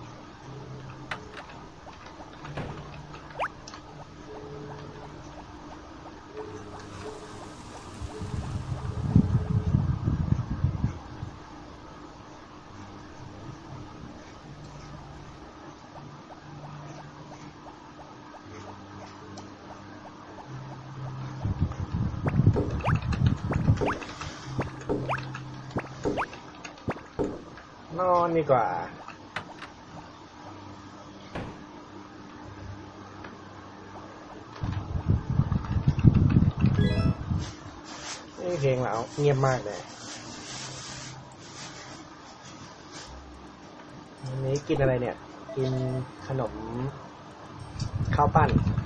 นอนดีกว่านี่เพลงแล้วเงียบมากเลยวันนี้กินอะไรเนี่ยกินขนมข้าวปั้น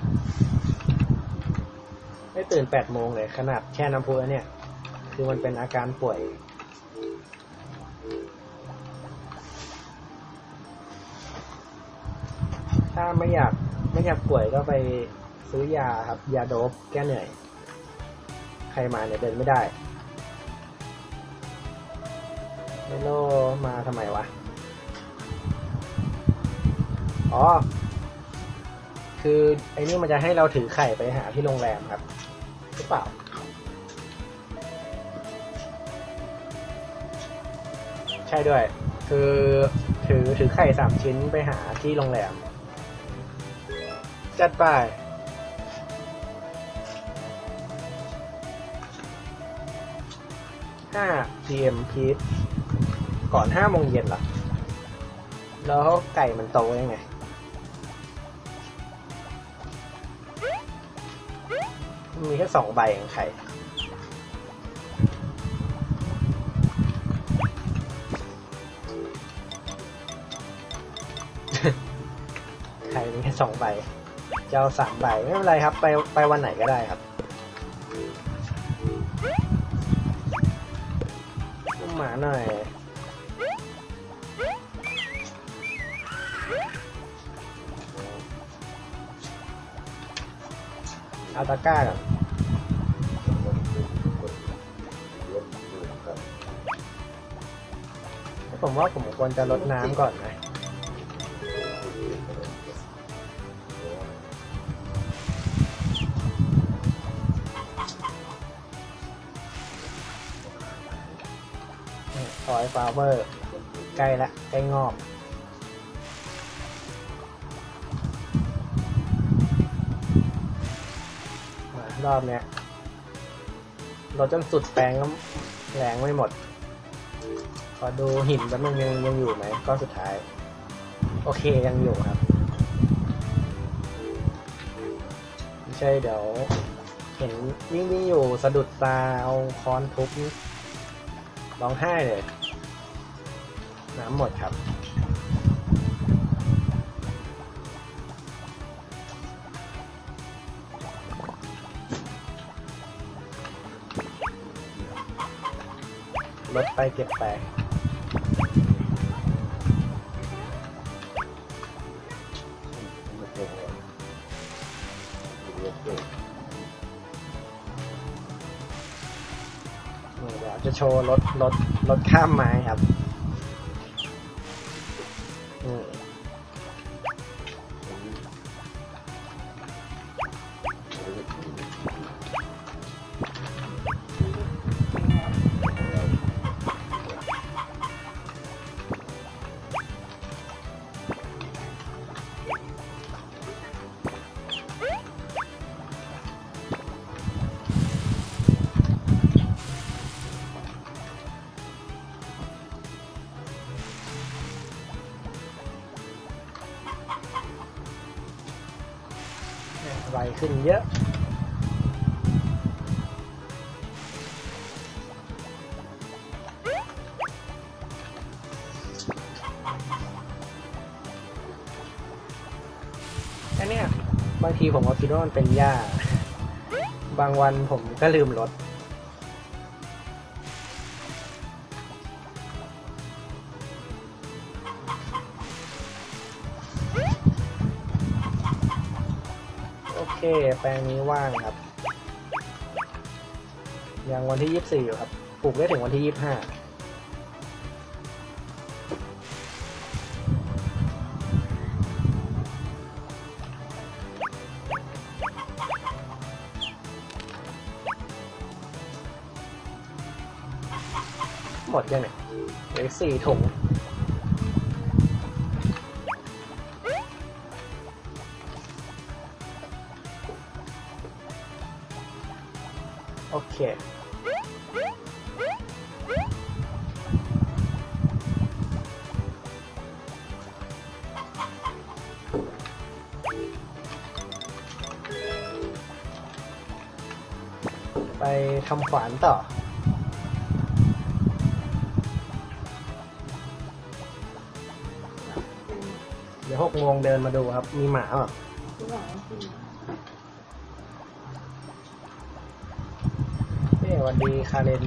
ไม่ตื่นแปดโมงเลยขนาดแช่น้ำพุแล้วเนี่ยคือมันเป็นอาการป่วยถ้าไม่อยากไม่อยากป่วยก็ไปซื้อยาครับยาโดปแก้เหนื่อยใครมาเนี่ยเดินไม่ได้เมโลมาทำไมวะอ๋อคือไอ้นี่มันจะให้เราถือไข่ไปหาที่โรงแรมครับหรือเปล่าใช่ด้วยคือถือถือไข่สามชิ้นไปหาที่โรงแรมจัดไปห้า พี เอ็ม พีชก่อนห้าโมงเย็นเหรอแล้วไก่มันโตยังไงมีแค่สองใบเองไข่ไข่มีแค่สองใบเจ้าสามใบไม่เป็นไรครับไปไปวันไหนก็ได้ครับอุ้มหมาหน่อยเอาตะกร้าก่อนผมว่าผมควรจะลดน้ำก่อนนะถอยฟลาเวอร์ใกล้ละใกล้งอกรอบเนี้ยรถจนสุดแปลงก็แรงไม่หมดขอดูหินแป๊บนึงยังยังอยู่ไหมก็สุดท้ายโอเคยังอยู่ครับไม่ใช่เดี๋ยวเห็นวิ่งวิ่งอยู่สะดุดตาเอาค้อนทุบร้องไห้เลยน้ำหมดครับรถไปเก็บไปเดี๋ยวจะโชว์รถรถรถข้ามไม้ครับไวขึ้นเยอะอันเนี้ยบางทีผมก็คิดว่ามันเป็นหญ้าบางวันผมก็ลืมรถโอเคแปลงนี้ว่างครับยังวันที่ยี่สิบสี่อยู่ครับปลูกได้ถึงวันที่ยี่สิบห้าหมดยังเนี่ยเหลือสี่ถุงโอเคไปทำขวานต่อเดี๋ยวหกโมงเดินมาดูครับมีหมาอ่ะเฮ้ยสวัสดีคาเรน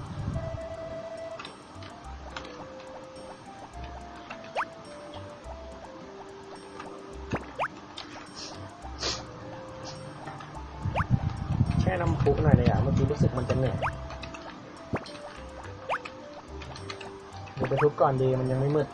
แช่น้ำพุหน่อยเลยอ่ะเมื่อกี้รู้สึกมันจะเหนื่อยเดี๋ยวไปทุบก่อนดีมันยังไม่มืด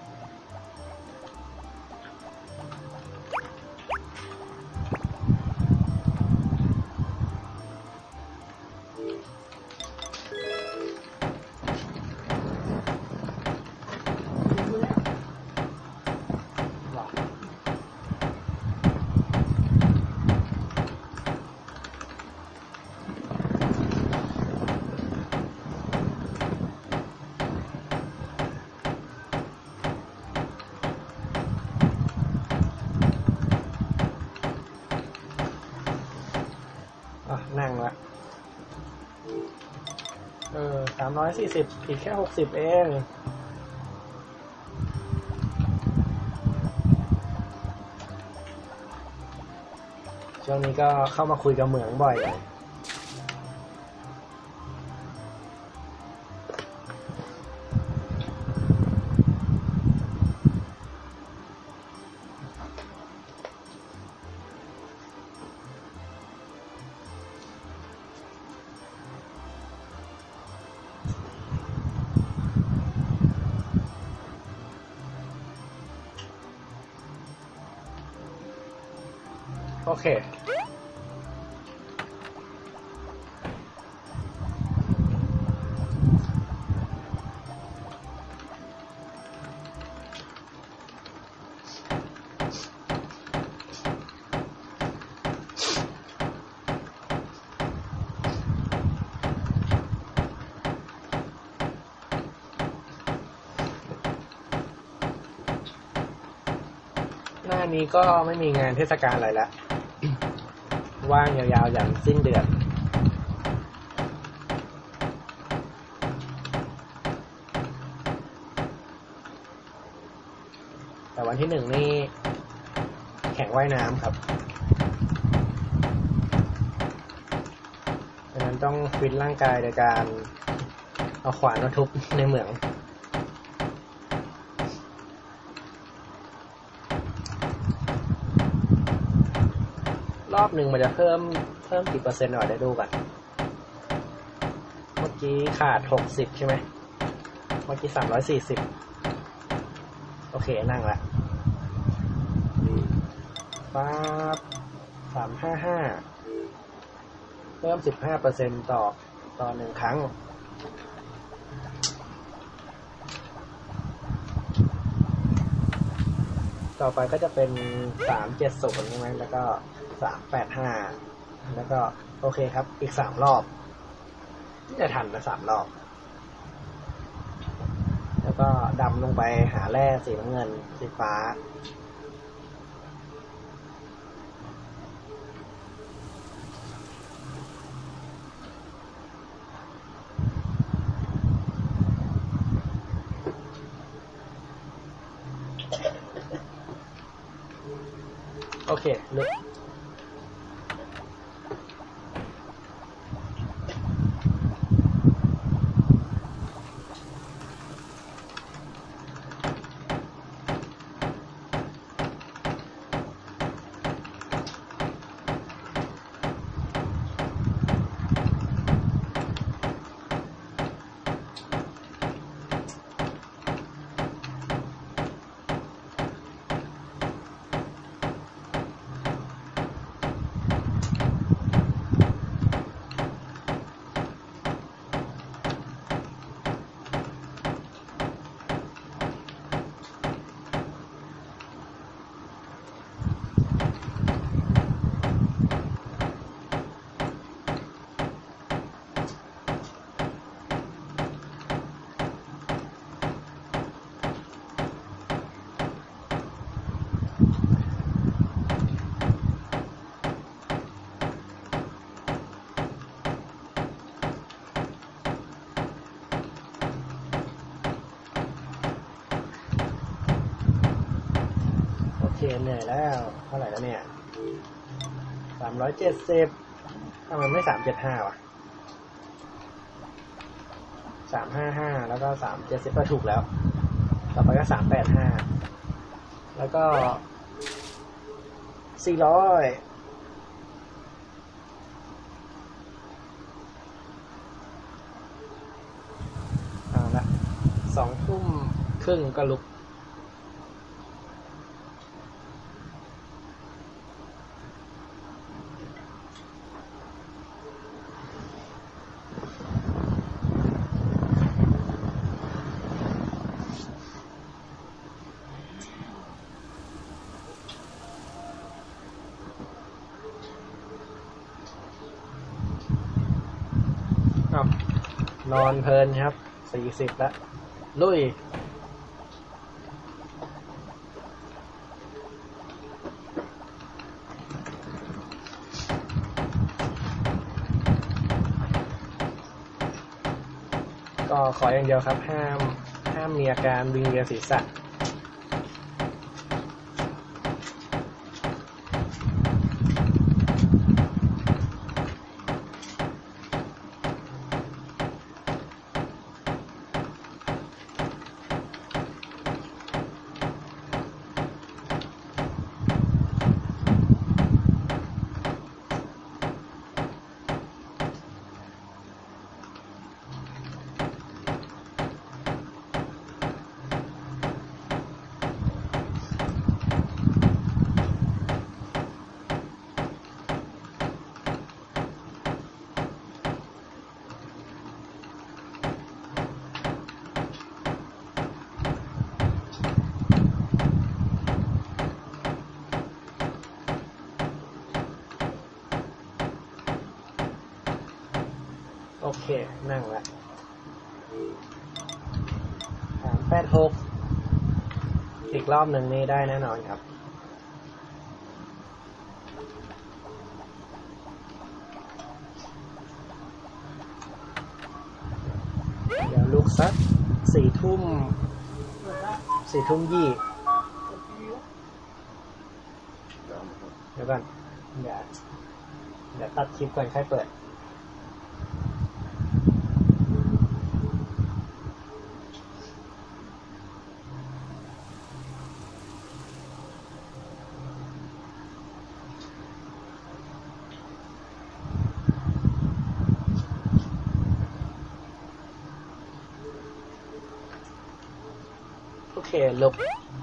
นั่งละเออสามร้อยสี่สิบอีกแค่หกสิบเองช่วงนี้ก็เข้ามาคุยกับเหมืองบ่อยเลยโอเคหน้านี้ก็ไม่มีงานเทศกาลอะไรแล้ว ว่างยาวๆอย่างสิ้นเดือนแต่วันที่หนึ่งนี่แข่งว่ายน้ำครับดังนั้นต้องฟิตร่างกายโดยการเอาขวานมาทุบในเหมืองรอบหนึ่งมันจะเพิ่มเพิ่มกี่เปอร์เซ็นต์หน่อยได้ดูกันเมื่อกี้ขาดหกสิบใช่ไหมเมื่อกี้สามร้อยสี่สิบโอเคนั่งละปั๊บสามห้าห้าเพิ่มสิบห้าเปอร์เซ็นต์ต่อต่อหนึ่งครั้งต่อไปก็จะเป็นสามเจ็ดศูนย์ใช่ไหมแล้วก็สามแปดห้าแล้วก็โอเคครับอีกสามรอบจะทันนะสามรอบแล้วก็ดำลงไปหาแร่สีน้ำเงินสีฟ้าโอเคลึกเหนื่อยแล้วเท่าไหร่แล้วเนี่ยสามร้อยเจ็ดสิบทำไมไม่สามเจ็ดห้าวะสามห้าห้าแล้วก็สามเจ็ดสิบก็ถูกแล้วต่อไปก็สามแปดห้าแล้วก็สี่ร้อยเอาละสองทุ่มครึ่งก็ลุกนอนเพลินครับสี่สิบแล้วลุยก็ขออย่างเดียวครับห้ามห้ามมีอาการวิงเวียนศีรษะโอเคนั่งละสามแปดหกอีกรอบหนึ่งนี่ได้แน่นอนครับสักสี่ทุ่มสี่ทุ่มยี่เดี๋ยวก่อนเดี๋ยวเดี๋ยวตัดคลิปก่อนค่อยเปิดโอเคลบ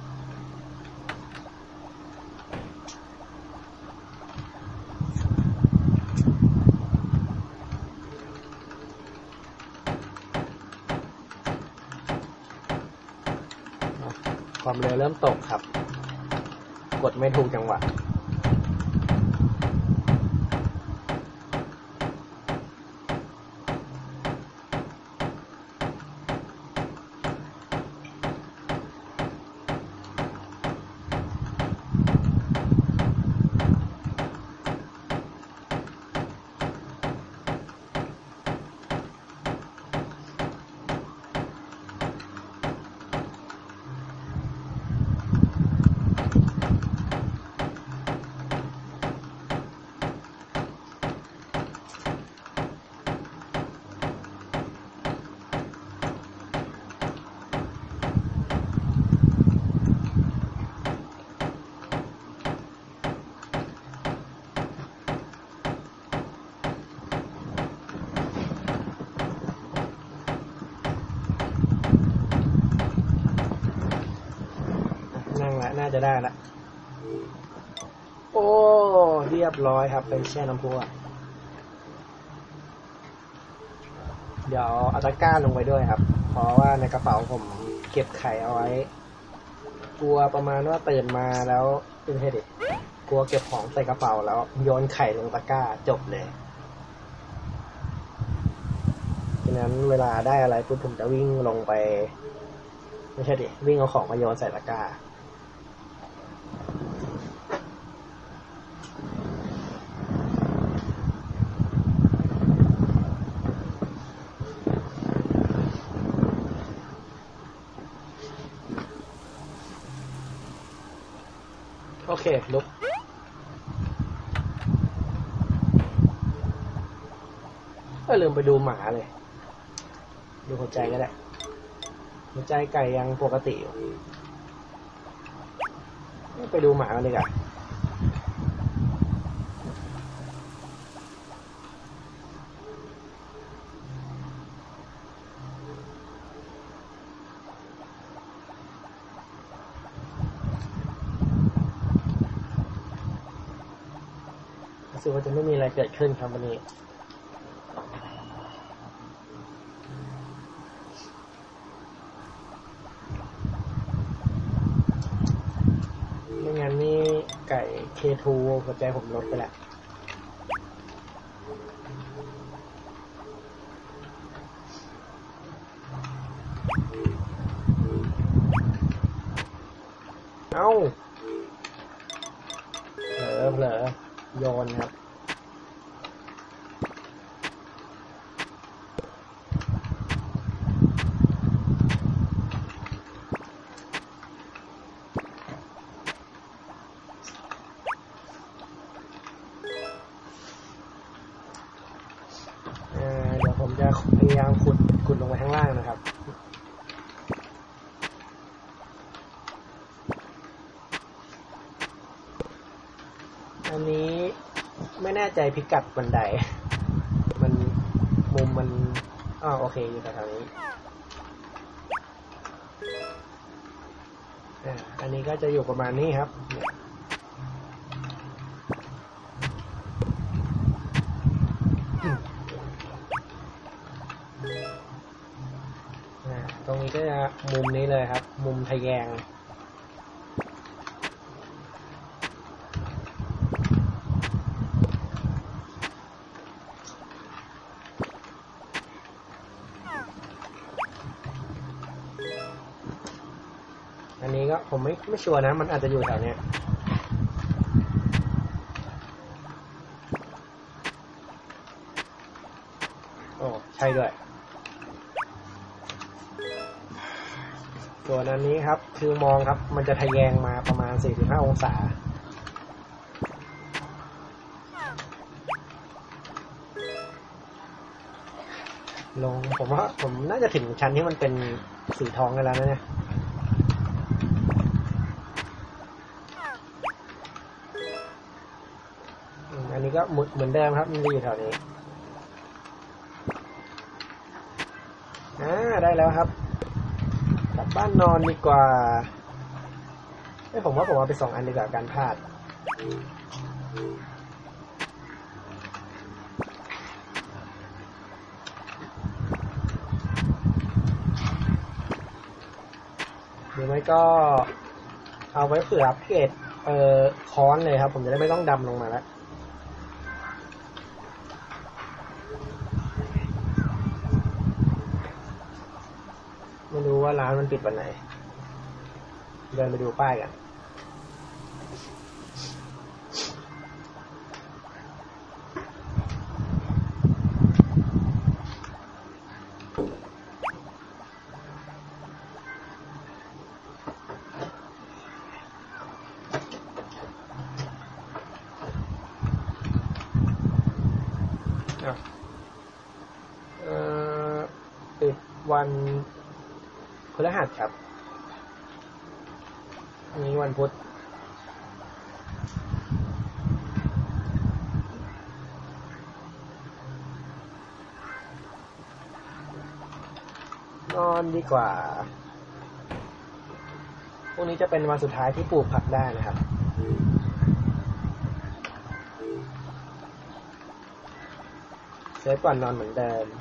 ความเร็วเริ่มตกครับกดไม่ถูกจังหวะนั่งละน่าจะได้ละโอ้เรียบร้อยครับไปแช่น้ำพุอ่ะเดี๋ยวเอาตะกร้าลงไปด้วยครับเพราะว่าในกระเป๋าผมเก็บไข่เอาไว้กลัวประมาณว่าตื่นมาแล้วตื่นให้เด็กกลัวเก็บของใส่กระเป๋าแล้วโยนไข่ลงตะกร้าจบเลยฉะนั้นเวลาได้อะไรปุ๊บผมจะวิ่งลงไปไม่ใช่ดิวิ่งเอาของมาโยนใส่ตะกร้าโอเคลุกก็ลืมไปดูหมาเลยดูหัวใจก็ได้หัวใจไก่ยังปกติอยู่ไปดูหมากันดีกว่ารู้สึกว่าจะไม่มีอะไรเกิดขึ้นครับวันนี้ไม่งั้นนี่ไก่ เค ทู หัวใจผมลดไปแล้วเอ้าเผลอเผลอโยนครับเดี๋ยวผมจะพยายามขุดขุดลงไปข้างล่างนะครับอันนี้ไม่แน่ใจพิกัดบันไดมันมุมมันอ้าวโอเคอยู่แถวๆนี้อ่าอันนี้ก็จะอยู่ประมาณนี้ครับอ่าตรงนี้ก็จะมุมนี้เลยครับมุมทะแยงอันนี้ก็ผมไม่ไม่ชัวร์นะมันอาจจะอยู่แถวเนี้ยโอ้ใช่ด้วยส่วนอันนี้ครับคือมองครับมันจะทะแยงมาประมาณสี่สิบห้าองศาลงผมว่าผมน่าจะถึงชั้นที่มันเป็นสีทองกันแล้วนะเนี่ยอันนี้ก็เหมือนเดิมครับมันอยู่แถวนี้อ่าได้แล้วครับกลับบ้านนอนดีกว่าไอ้ผมว่าผมเอาไปสองอันดีกว่าการพลาดหรือไม่ก็เอาไว้เผื่ออัปเกรดเอ่อค้อนเลยครับผมจะได้ไม่ต้องดำลงมาแล้วไม่รู้ว่าร้านมันปิดวันไหนเดินไปดูป้ายกันเอ่อปิดวันพฤหัสครับนี้วันพุธนอนดีกว่าพรุ่งนี้จะเป็นวันสุดท้ายที่ปลูกผักได้นะครับเซฟก่อนนอนเหมือนเดิม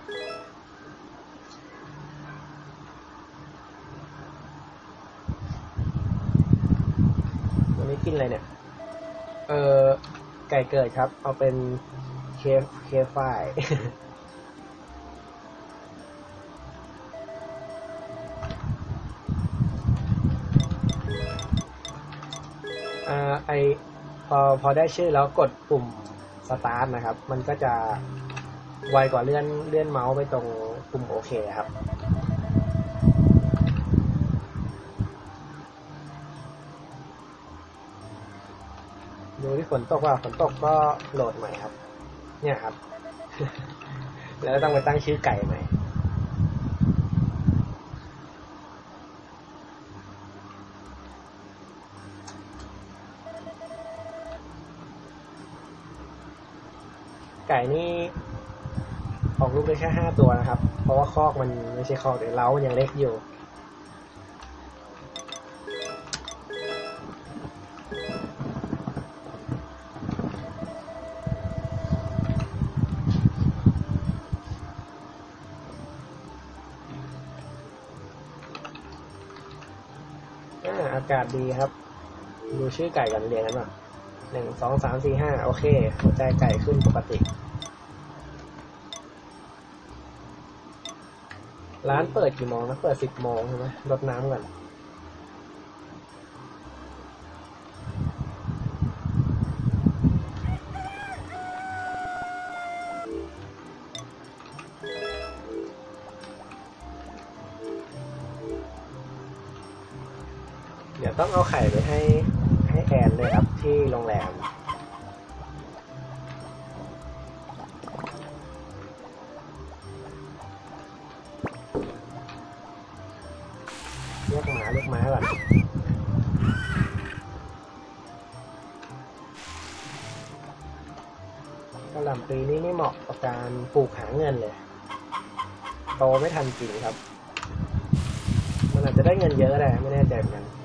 วันนี้กินอะไรเนี่ยเออไก่เกิดครับเอาเป็นเคฟเคฟไฟอ่าไอพอพอได้ชื่อแล้วกดปุ่มสตาร์ทนะครับมันก็จะไวกว่าเลื่อนเลื่อนเมาส์ไปตรงปุ่มโอเคครับดูที่ฝนตกว่าฝนตกก็โหลดใหม่ครับเนี่ยครับ แล้วต้องไปตั้งชื่อไก่ใหม่ไก่นี่ออกลูกได้แค่ห้าตัวนะครับเพราะว่าคอกมันไม่ใช่คอกเดี๋ยวเล้ามันยังเล็กอยู่อากาศดีครับดูชื่อไก่กันเรียงกันป่ะหนึ่งสองสามสี่ห้าโอเคหัวใจไก่ขึ้นปกติร้านเปิดกี่โมงนะเปิดสิบโมงใช่ไหมรดน้ำก่อนเดี๋ยวต้องเอาไข่ไปให้ให้แอนเลยครับที่โรงแรมเรียกหมาเรียกหมาก่อนกะหล่ำปีนี้ไม่เหมาะกับการปลูกหาเงินเลยโตไม่ทันจริงครับมันอาจจะได้เงินเยอะแหละไม่แน่ใจเหมือนกัน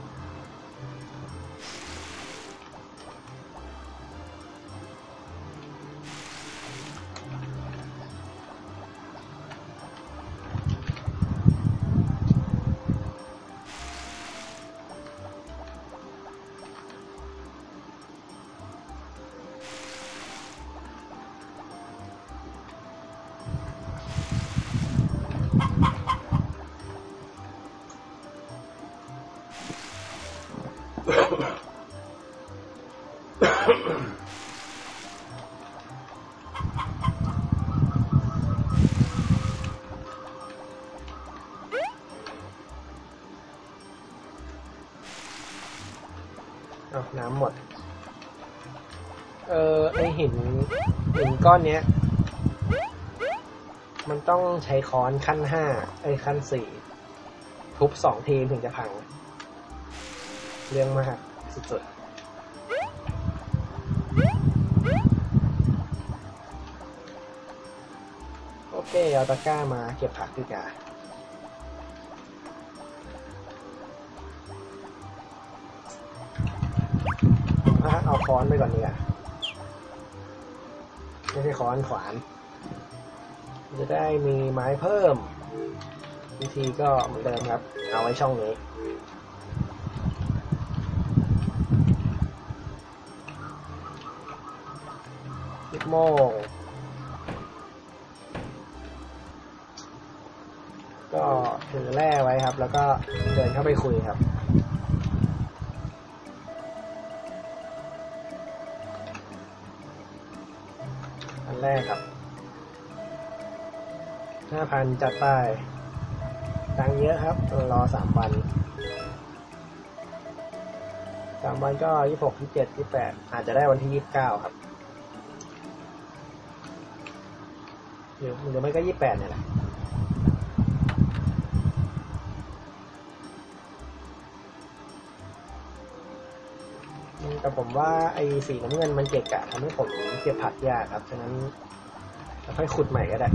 เอาน้ำหมดเออไอหินหินก้อนเนี้ยมันต้องใช้ค้อนขั้นห้าไอขั้นสี่ทุบสองทีถึงจะพังเรื่องมากสุดๆโอเคเอาตะกร้ามาเก็บผักดีกว่าเอาค้อนไปก่อนดีกว่าไม่ใช่ค้อนขวานจะได้มีไม้เพิ่มวิธีก็เหมือนเดิมครับเอาไว้ช่องนี้ลูกโม่ก็ถือแร่ไว้ครับแล้วก็เดินเข้าไปคุยครับอันแรกครับห้าพันจัดไปตังเยอะครับรอสามวันสามวันก็ยี่สิบหกยี่สิบเจ็ดยี่สิบแปดอาจจะได้วันที่ยี่สิบเก้าครับหรือหรือไม่ก็ยี่สิบแปดเนี่ยแหละแต่ผมว่าไอ้สีน้ำเงินมันเกะกะทำให้ผมเก็บผักยากครับฉะนั้นเราค่อยขุดใหม่ก็ได้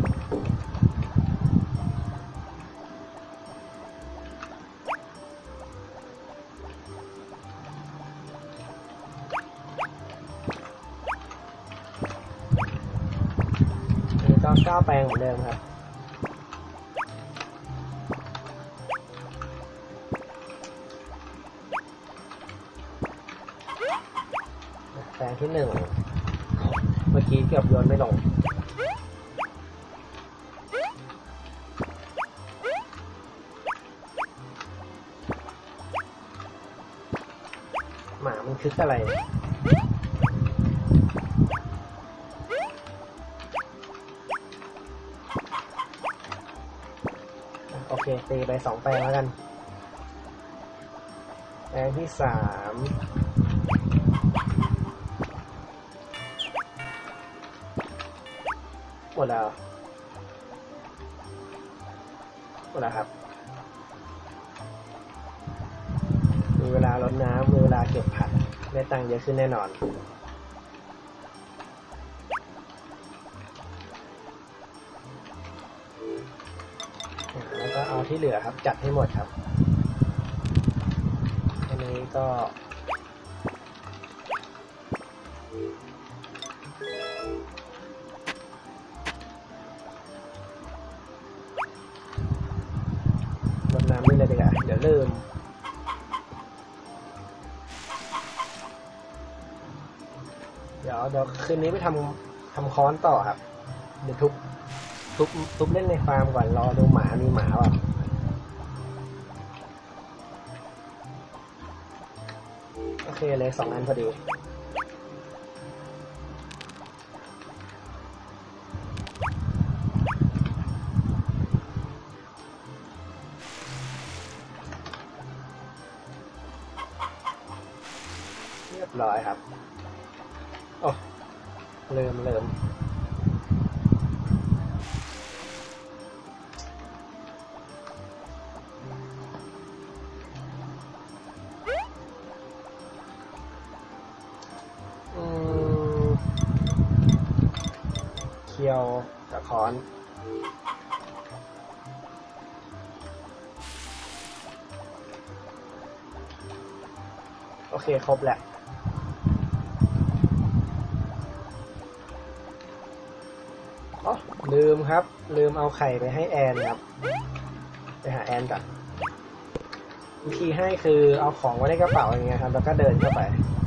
ก็ก้าวแปลงเหมือนเดิมครับแปลงที่หนึ่งเมื่อกี้เกือบโยนไม่ลงหมามันคึกอะไรโอเคตีไปสองแปลงแล้วกันแปลงที่สามหมดแล้วหมดแล้วครับมีเวลารดน้ำมีเวลาเก็บผักได้ตังค์เยอะขึ้นแน่นอนแล้วก็เอาที่เหลือครับจัดให้หมดครับอันนี้ก็รดน้ำไม่เลยดีกว่าเดี๋ยวลืมเดี๋ยวเดี๋ยวคืนนี้ไปทำทำค้อนต่อครับเดี๋ยวทุบทุบทุบเล่นในฟาร์มก่อนรอดูหมามีหมาว่ะโอเคเลยสองอันพอดีเรียบร้อยครับโอ้เริ่มเริ่มเคียวกับค้อนโอเคครบแหละอ๋อลืมครับลืมเอาไข่ไปให้แอนครับไปหาแอนก่อนวิธีให้คือเอาของไว้ในกระเป๋าอย่างเงี้ยครับแล้วก็เดินเข้าไป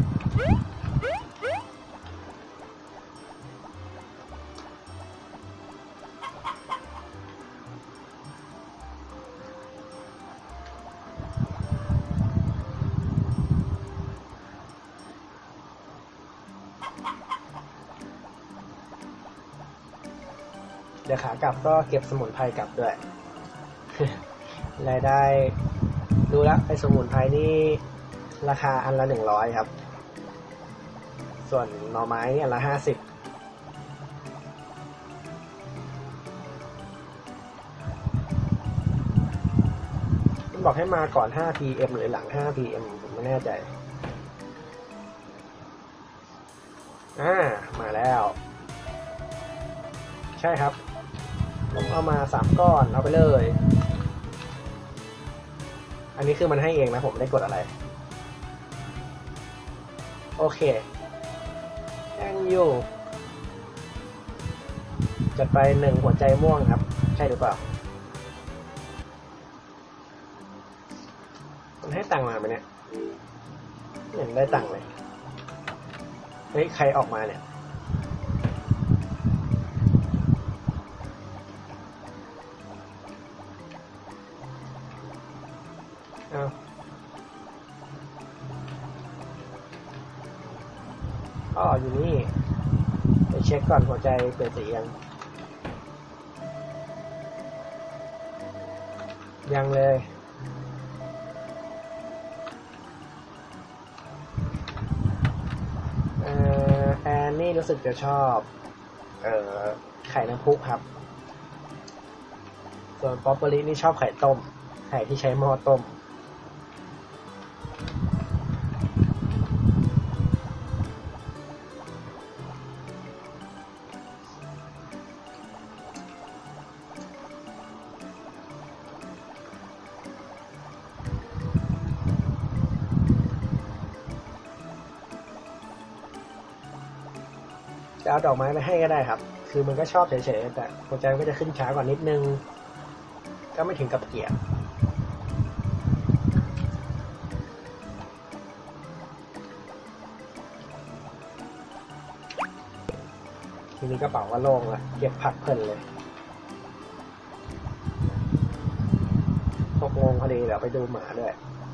เดี๋ยวขากลับก็เก็บสมุนไพรกลับด้วย รายได้ดูแล้วไอ้สมุนไพรนี่ราคาอันละหนึ่งร้อยครับส่วนหน่อไม้อันละห้าสิบมันบอกให้มาก่อนห้า พี เอ็ม หรือหลังห้า พี เอ็ม ผมไม่แน่ใจอ่ามาแล้วใช่ครับผมเอามาสามก้อนเอาไปเลยอันนี้คือมันให้เองนะผมไม่ได้กดอะไรโอเคแองยูจัดไปหนึ่งหัวใจม่วงครับใช่หรือเปล่ามันให้ตังค์มาไหมเนี่ยไม่เห็นได้ตังค์เลยเฮ้ยใครออกมาเนี่ยเอาอ๋ออยู่นี่ไปเช็คก่อนหัวใจเปลี่ยนสียังยังเลยเอ่อแอนนี่รู้สึกจะชอบเอ่อไข่น้ำพุครับส่วนป๊อปเปอรี่นี่ชอบไข่ต้มไข่ที่ใช้หม้อต้มจะเอาดอกไม้ไปให้ก็ได้ครับคือมันก็ชอบเฉยๆแต่หัวใจมันก็จะขึ้นช้ากว่านิดนึงก็ไม่ถึงกับเกลียดทีนี้กระเป๋าก็โล่งละเก็บผักเพลินเลยหกโมงพอดีเดี๋ยวไปดูหมาด้วย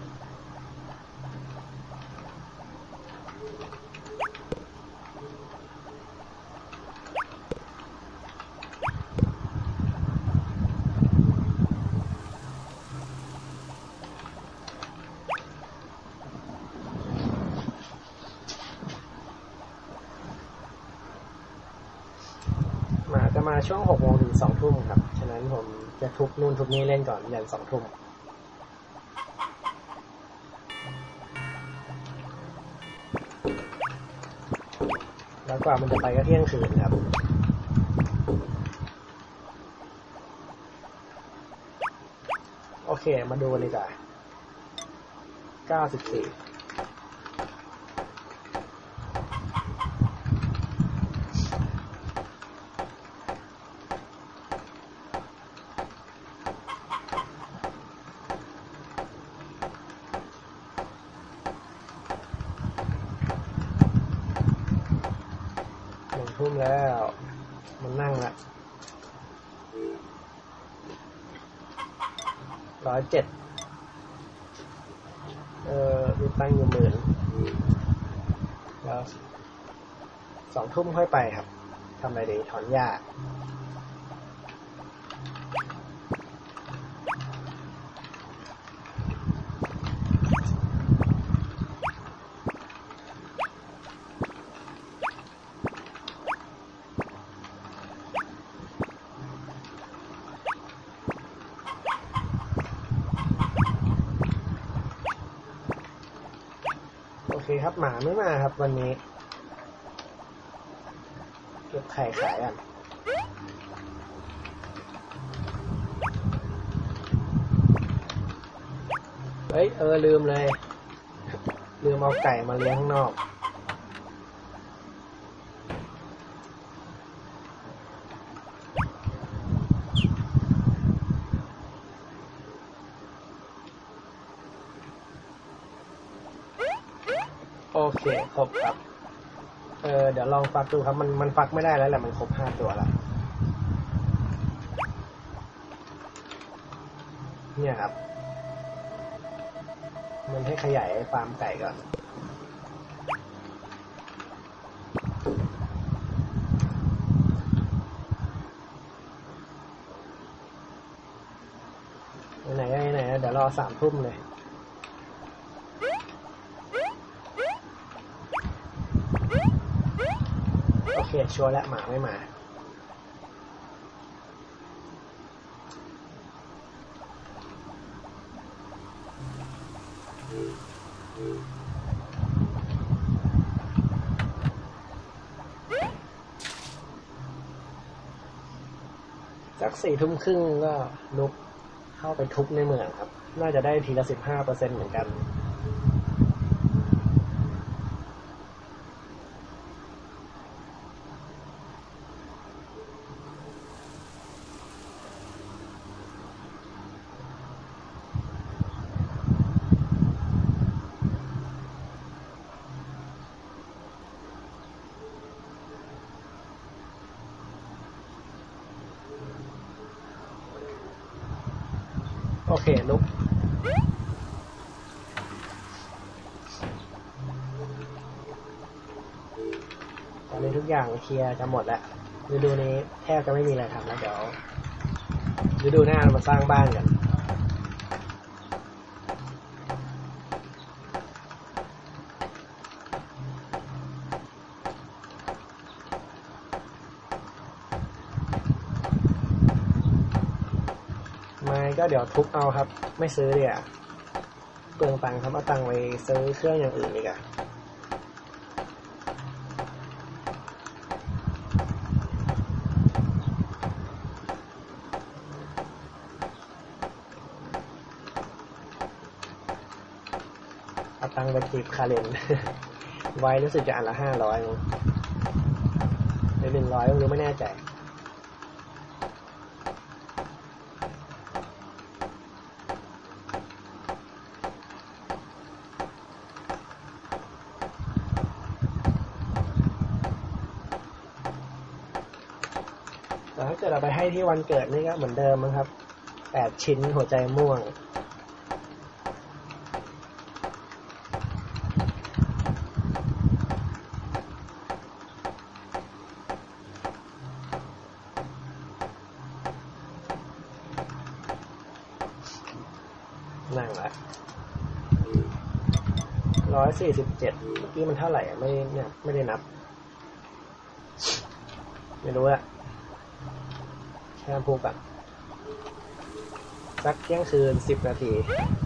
หมาจะมาช่วงหกโมงถึงสองทุ่มครับฉะนั้นผมจะทุบนู่นทุบนี่เล่นก่อนยันสองทุ่มแล้วกว่ามันจะไปก็เที่ยงคืนครับโอเคมาดูเลยจ้ะเก้าสิบสี่ทุ่มแล้วมันนั่งละร้อยเจ็ดเออดูตั้งอยู่หมื่นแล้วสองทุ่มค่อยไปครับทำอะไรดีถอนหญ้าโอเคครับหมาไม่มาครับวันนี้เก็บไข่ขายกันเฮ้ยเออลืมเลยลืมเอาไก่มาเลี้ยงข้างนอกโอเคครบครับเออเดี๋ยวลองฟักดูครับมันมันฟักไม่ได้แล้วแหละมันครบห้าตัวแล้วเนี่ยครับมันให้ขยายฟาร์มไก่ก่อนไหนไหนไหนเดี๋ยวรอสามทุ่มเลยโอเคชัวร์แล้วหมาไม่มาสักสี่ทุ่มครึ่งก็ลุกเข้าไปทุบในเมืองครับน่าจะได้ทีละสิบห้าเปอร์เซ็นต์เหมือนกันโอเคลุกตอนนี้ทุกอย่างเคลียร์จะหมดแล้วฤดูนี้แทบจะไม่มีอะไรทำแล้วเดี๋ยวฤดูหน้าเรามาสร้างบ้านกันไม่ก็เดี๋ยวทุบเอาครับไม่ซื้อเดี๋ยวเปลืองตังค์ครับเอาตังค์ไปซื้อเครื่องอย่างอื่นอีกอะเอาตังค์ไปจีบคาเรน ไว้รู้สึกจะอันละห้าร้อยหรือหนึ่งร้อยยังไม่แน่ใจแต่ถ้าเกิดเราไปให้ที่วันเกิดนี่ก็เหมือนเดิมนะครับแปดชิ้นหัวใจม่วงนั่งละร้อยสี่สิบเจ็ดเมื่อกี้มันเท่าไหร่อ่ะไม่เนี่ยไม่ได้นับไม่รู้อะแค่พูดกันสักเที่ยงคืนสิบนาที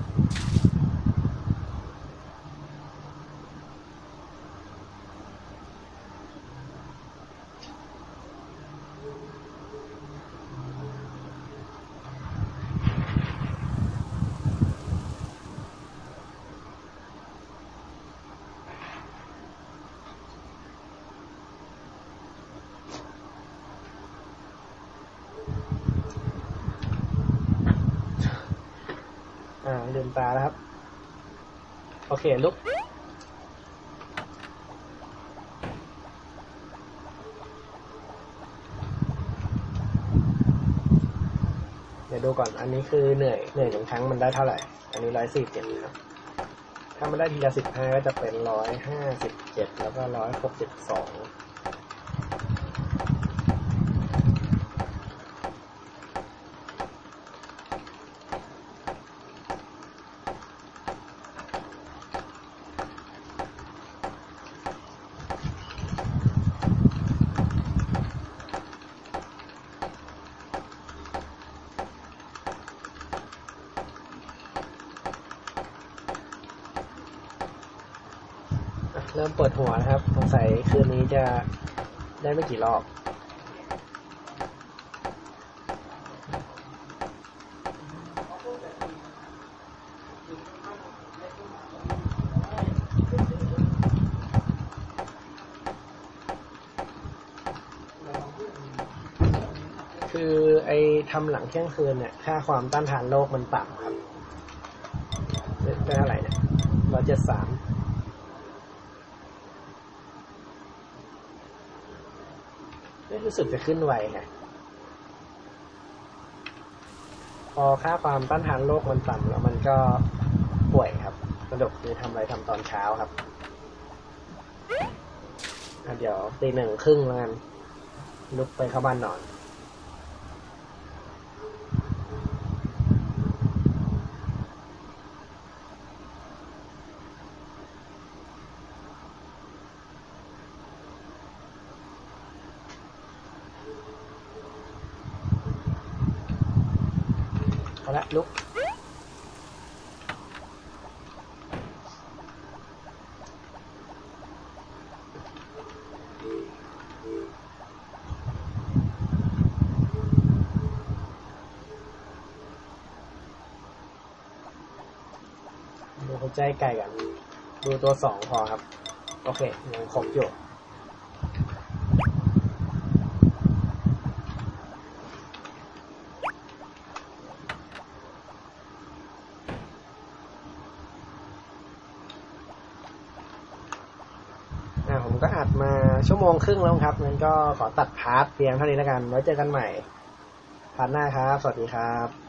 อ่าลืมตาแล้วครับโอเคลุกเดี๋ยวดูก่อนอันนี้คือเหนื่อยเหนื่อยหนึ่งครั้งมันได้เท่าไหร่อันนี้ร้อยสี่สิบเจ็ดครับถ้ามันได้ทีละสิบห้าก็จะเป็นร้อยห้าสิบเจ็ดแล้วก็ร้อยหกสิบสองเริ่มเปิดหัวนะครับสงสัยคืนนี้จะได้ไม่กี่รอบคือไอ้ทำหลังเที่ยงคืนเนี่ยค่าความต้านทานโรคมันต่ำครับได้เท่าไหร่เนี่ยร้อยเจ็ดสามรู้สึกจะขึ้นไวฮะพอค่าความต้านทานโรคมันต่ำแล้วมันก็ป่วยครับกระดกคือทำอะไรทำตอนเช้าครับเดี๋ยวตีหนึ่งครึ่งแล้วกันลุกไปเข้าบ้านนอนเอาละลุกดูหัวใจไก่กันดูตัวสองพอครับโอเคยังครบอยู่ผมก็อัดมาชั่วโมงครึ่งแล้วครับงั้นก็ขอตัดพาร์ทเพียงเท่านี้แล้วกันไว้เจอกันใหม่พาร์ทหน้าครับสวัสดีครับ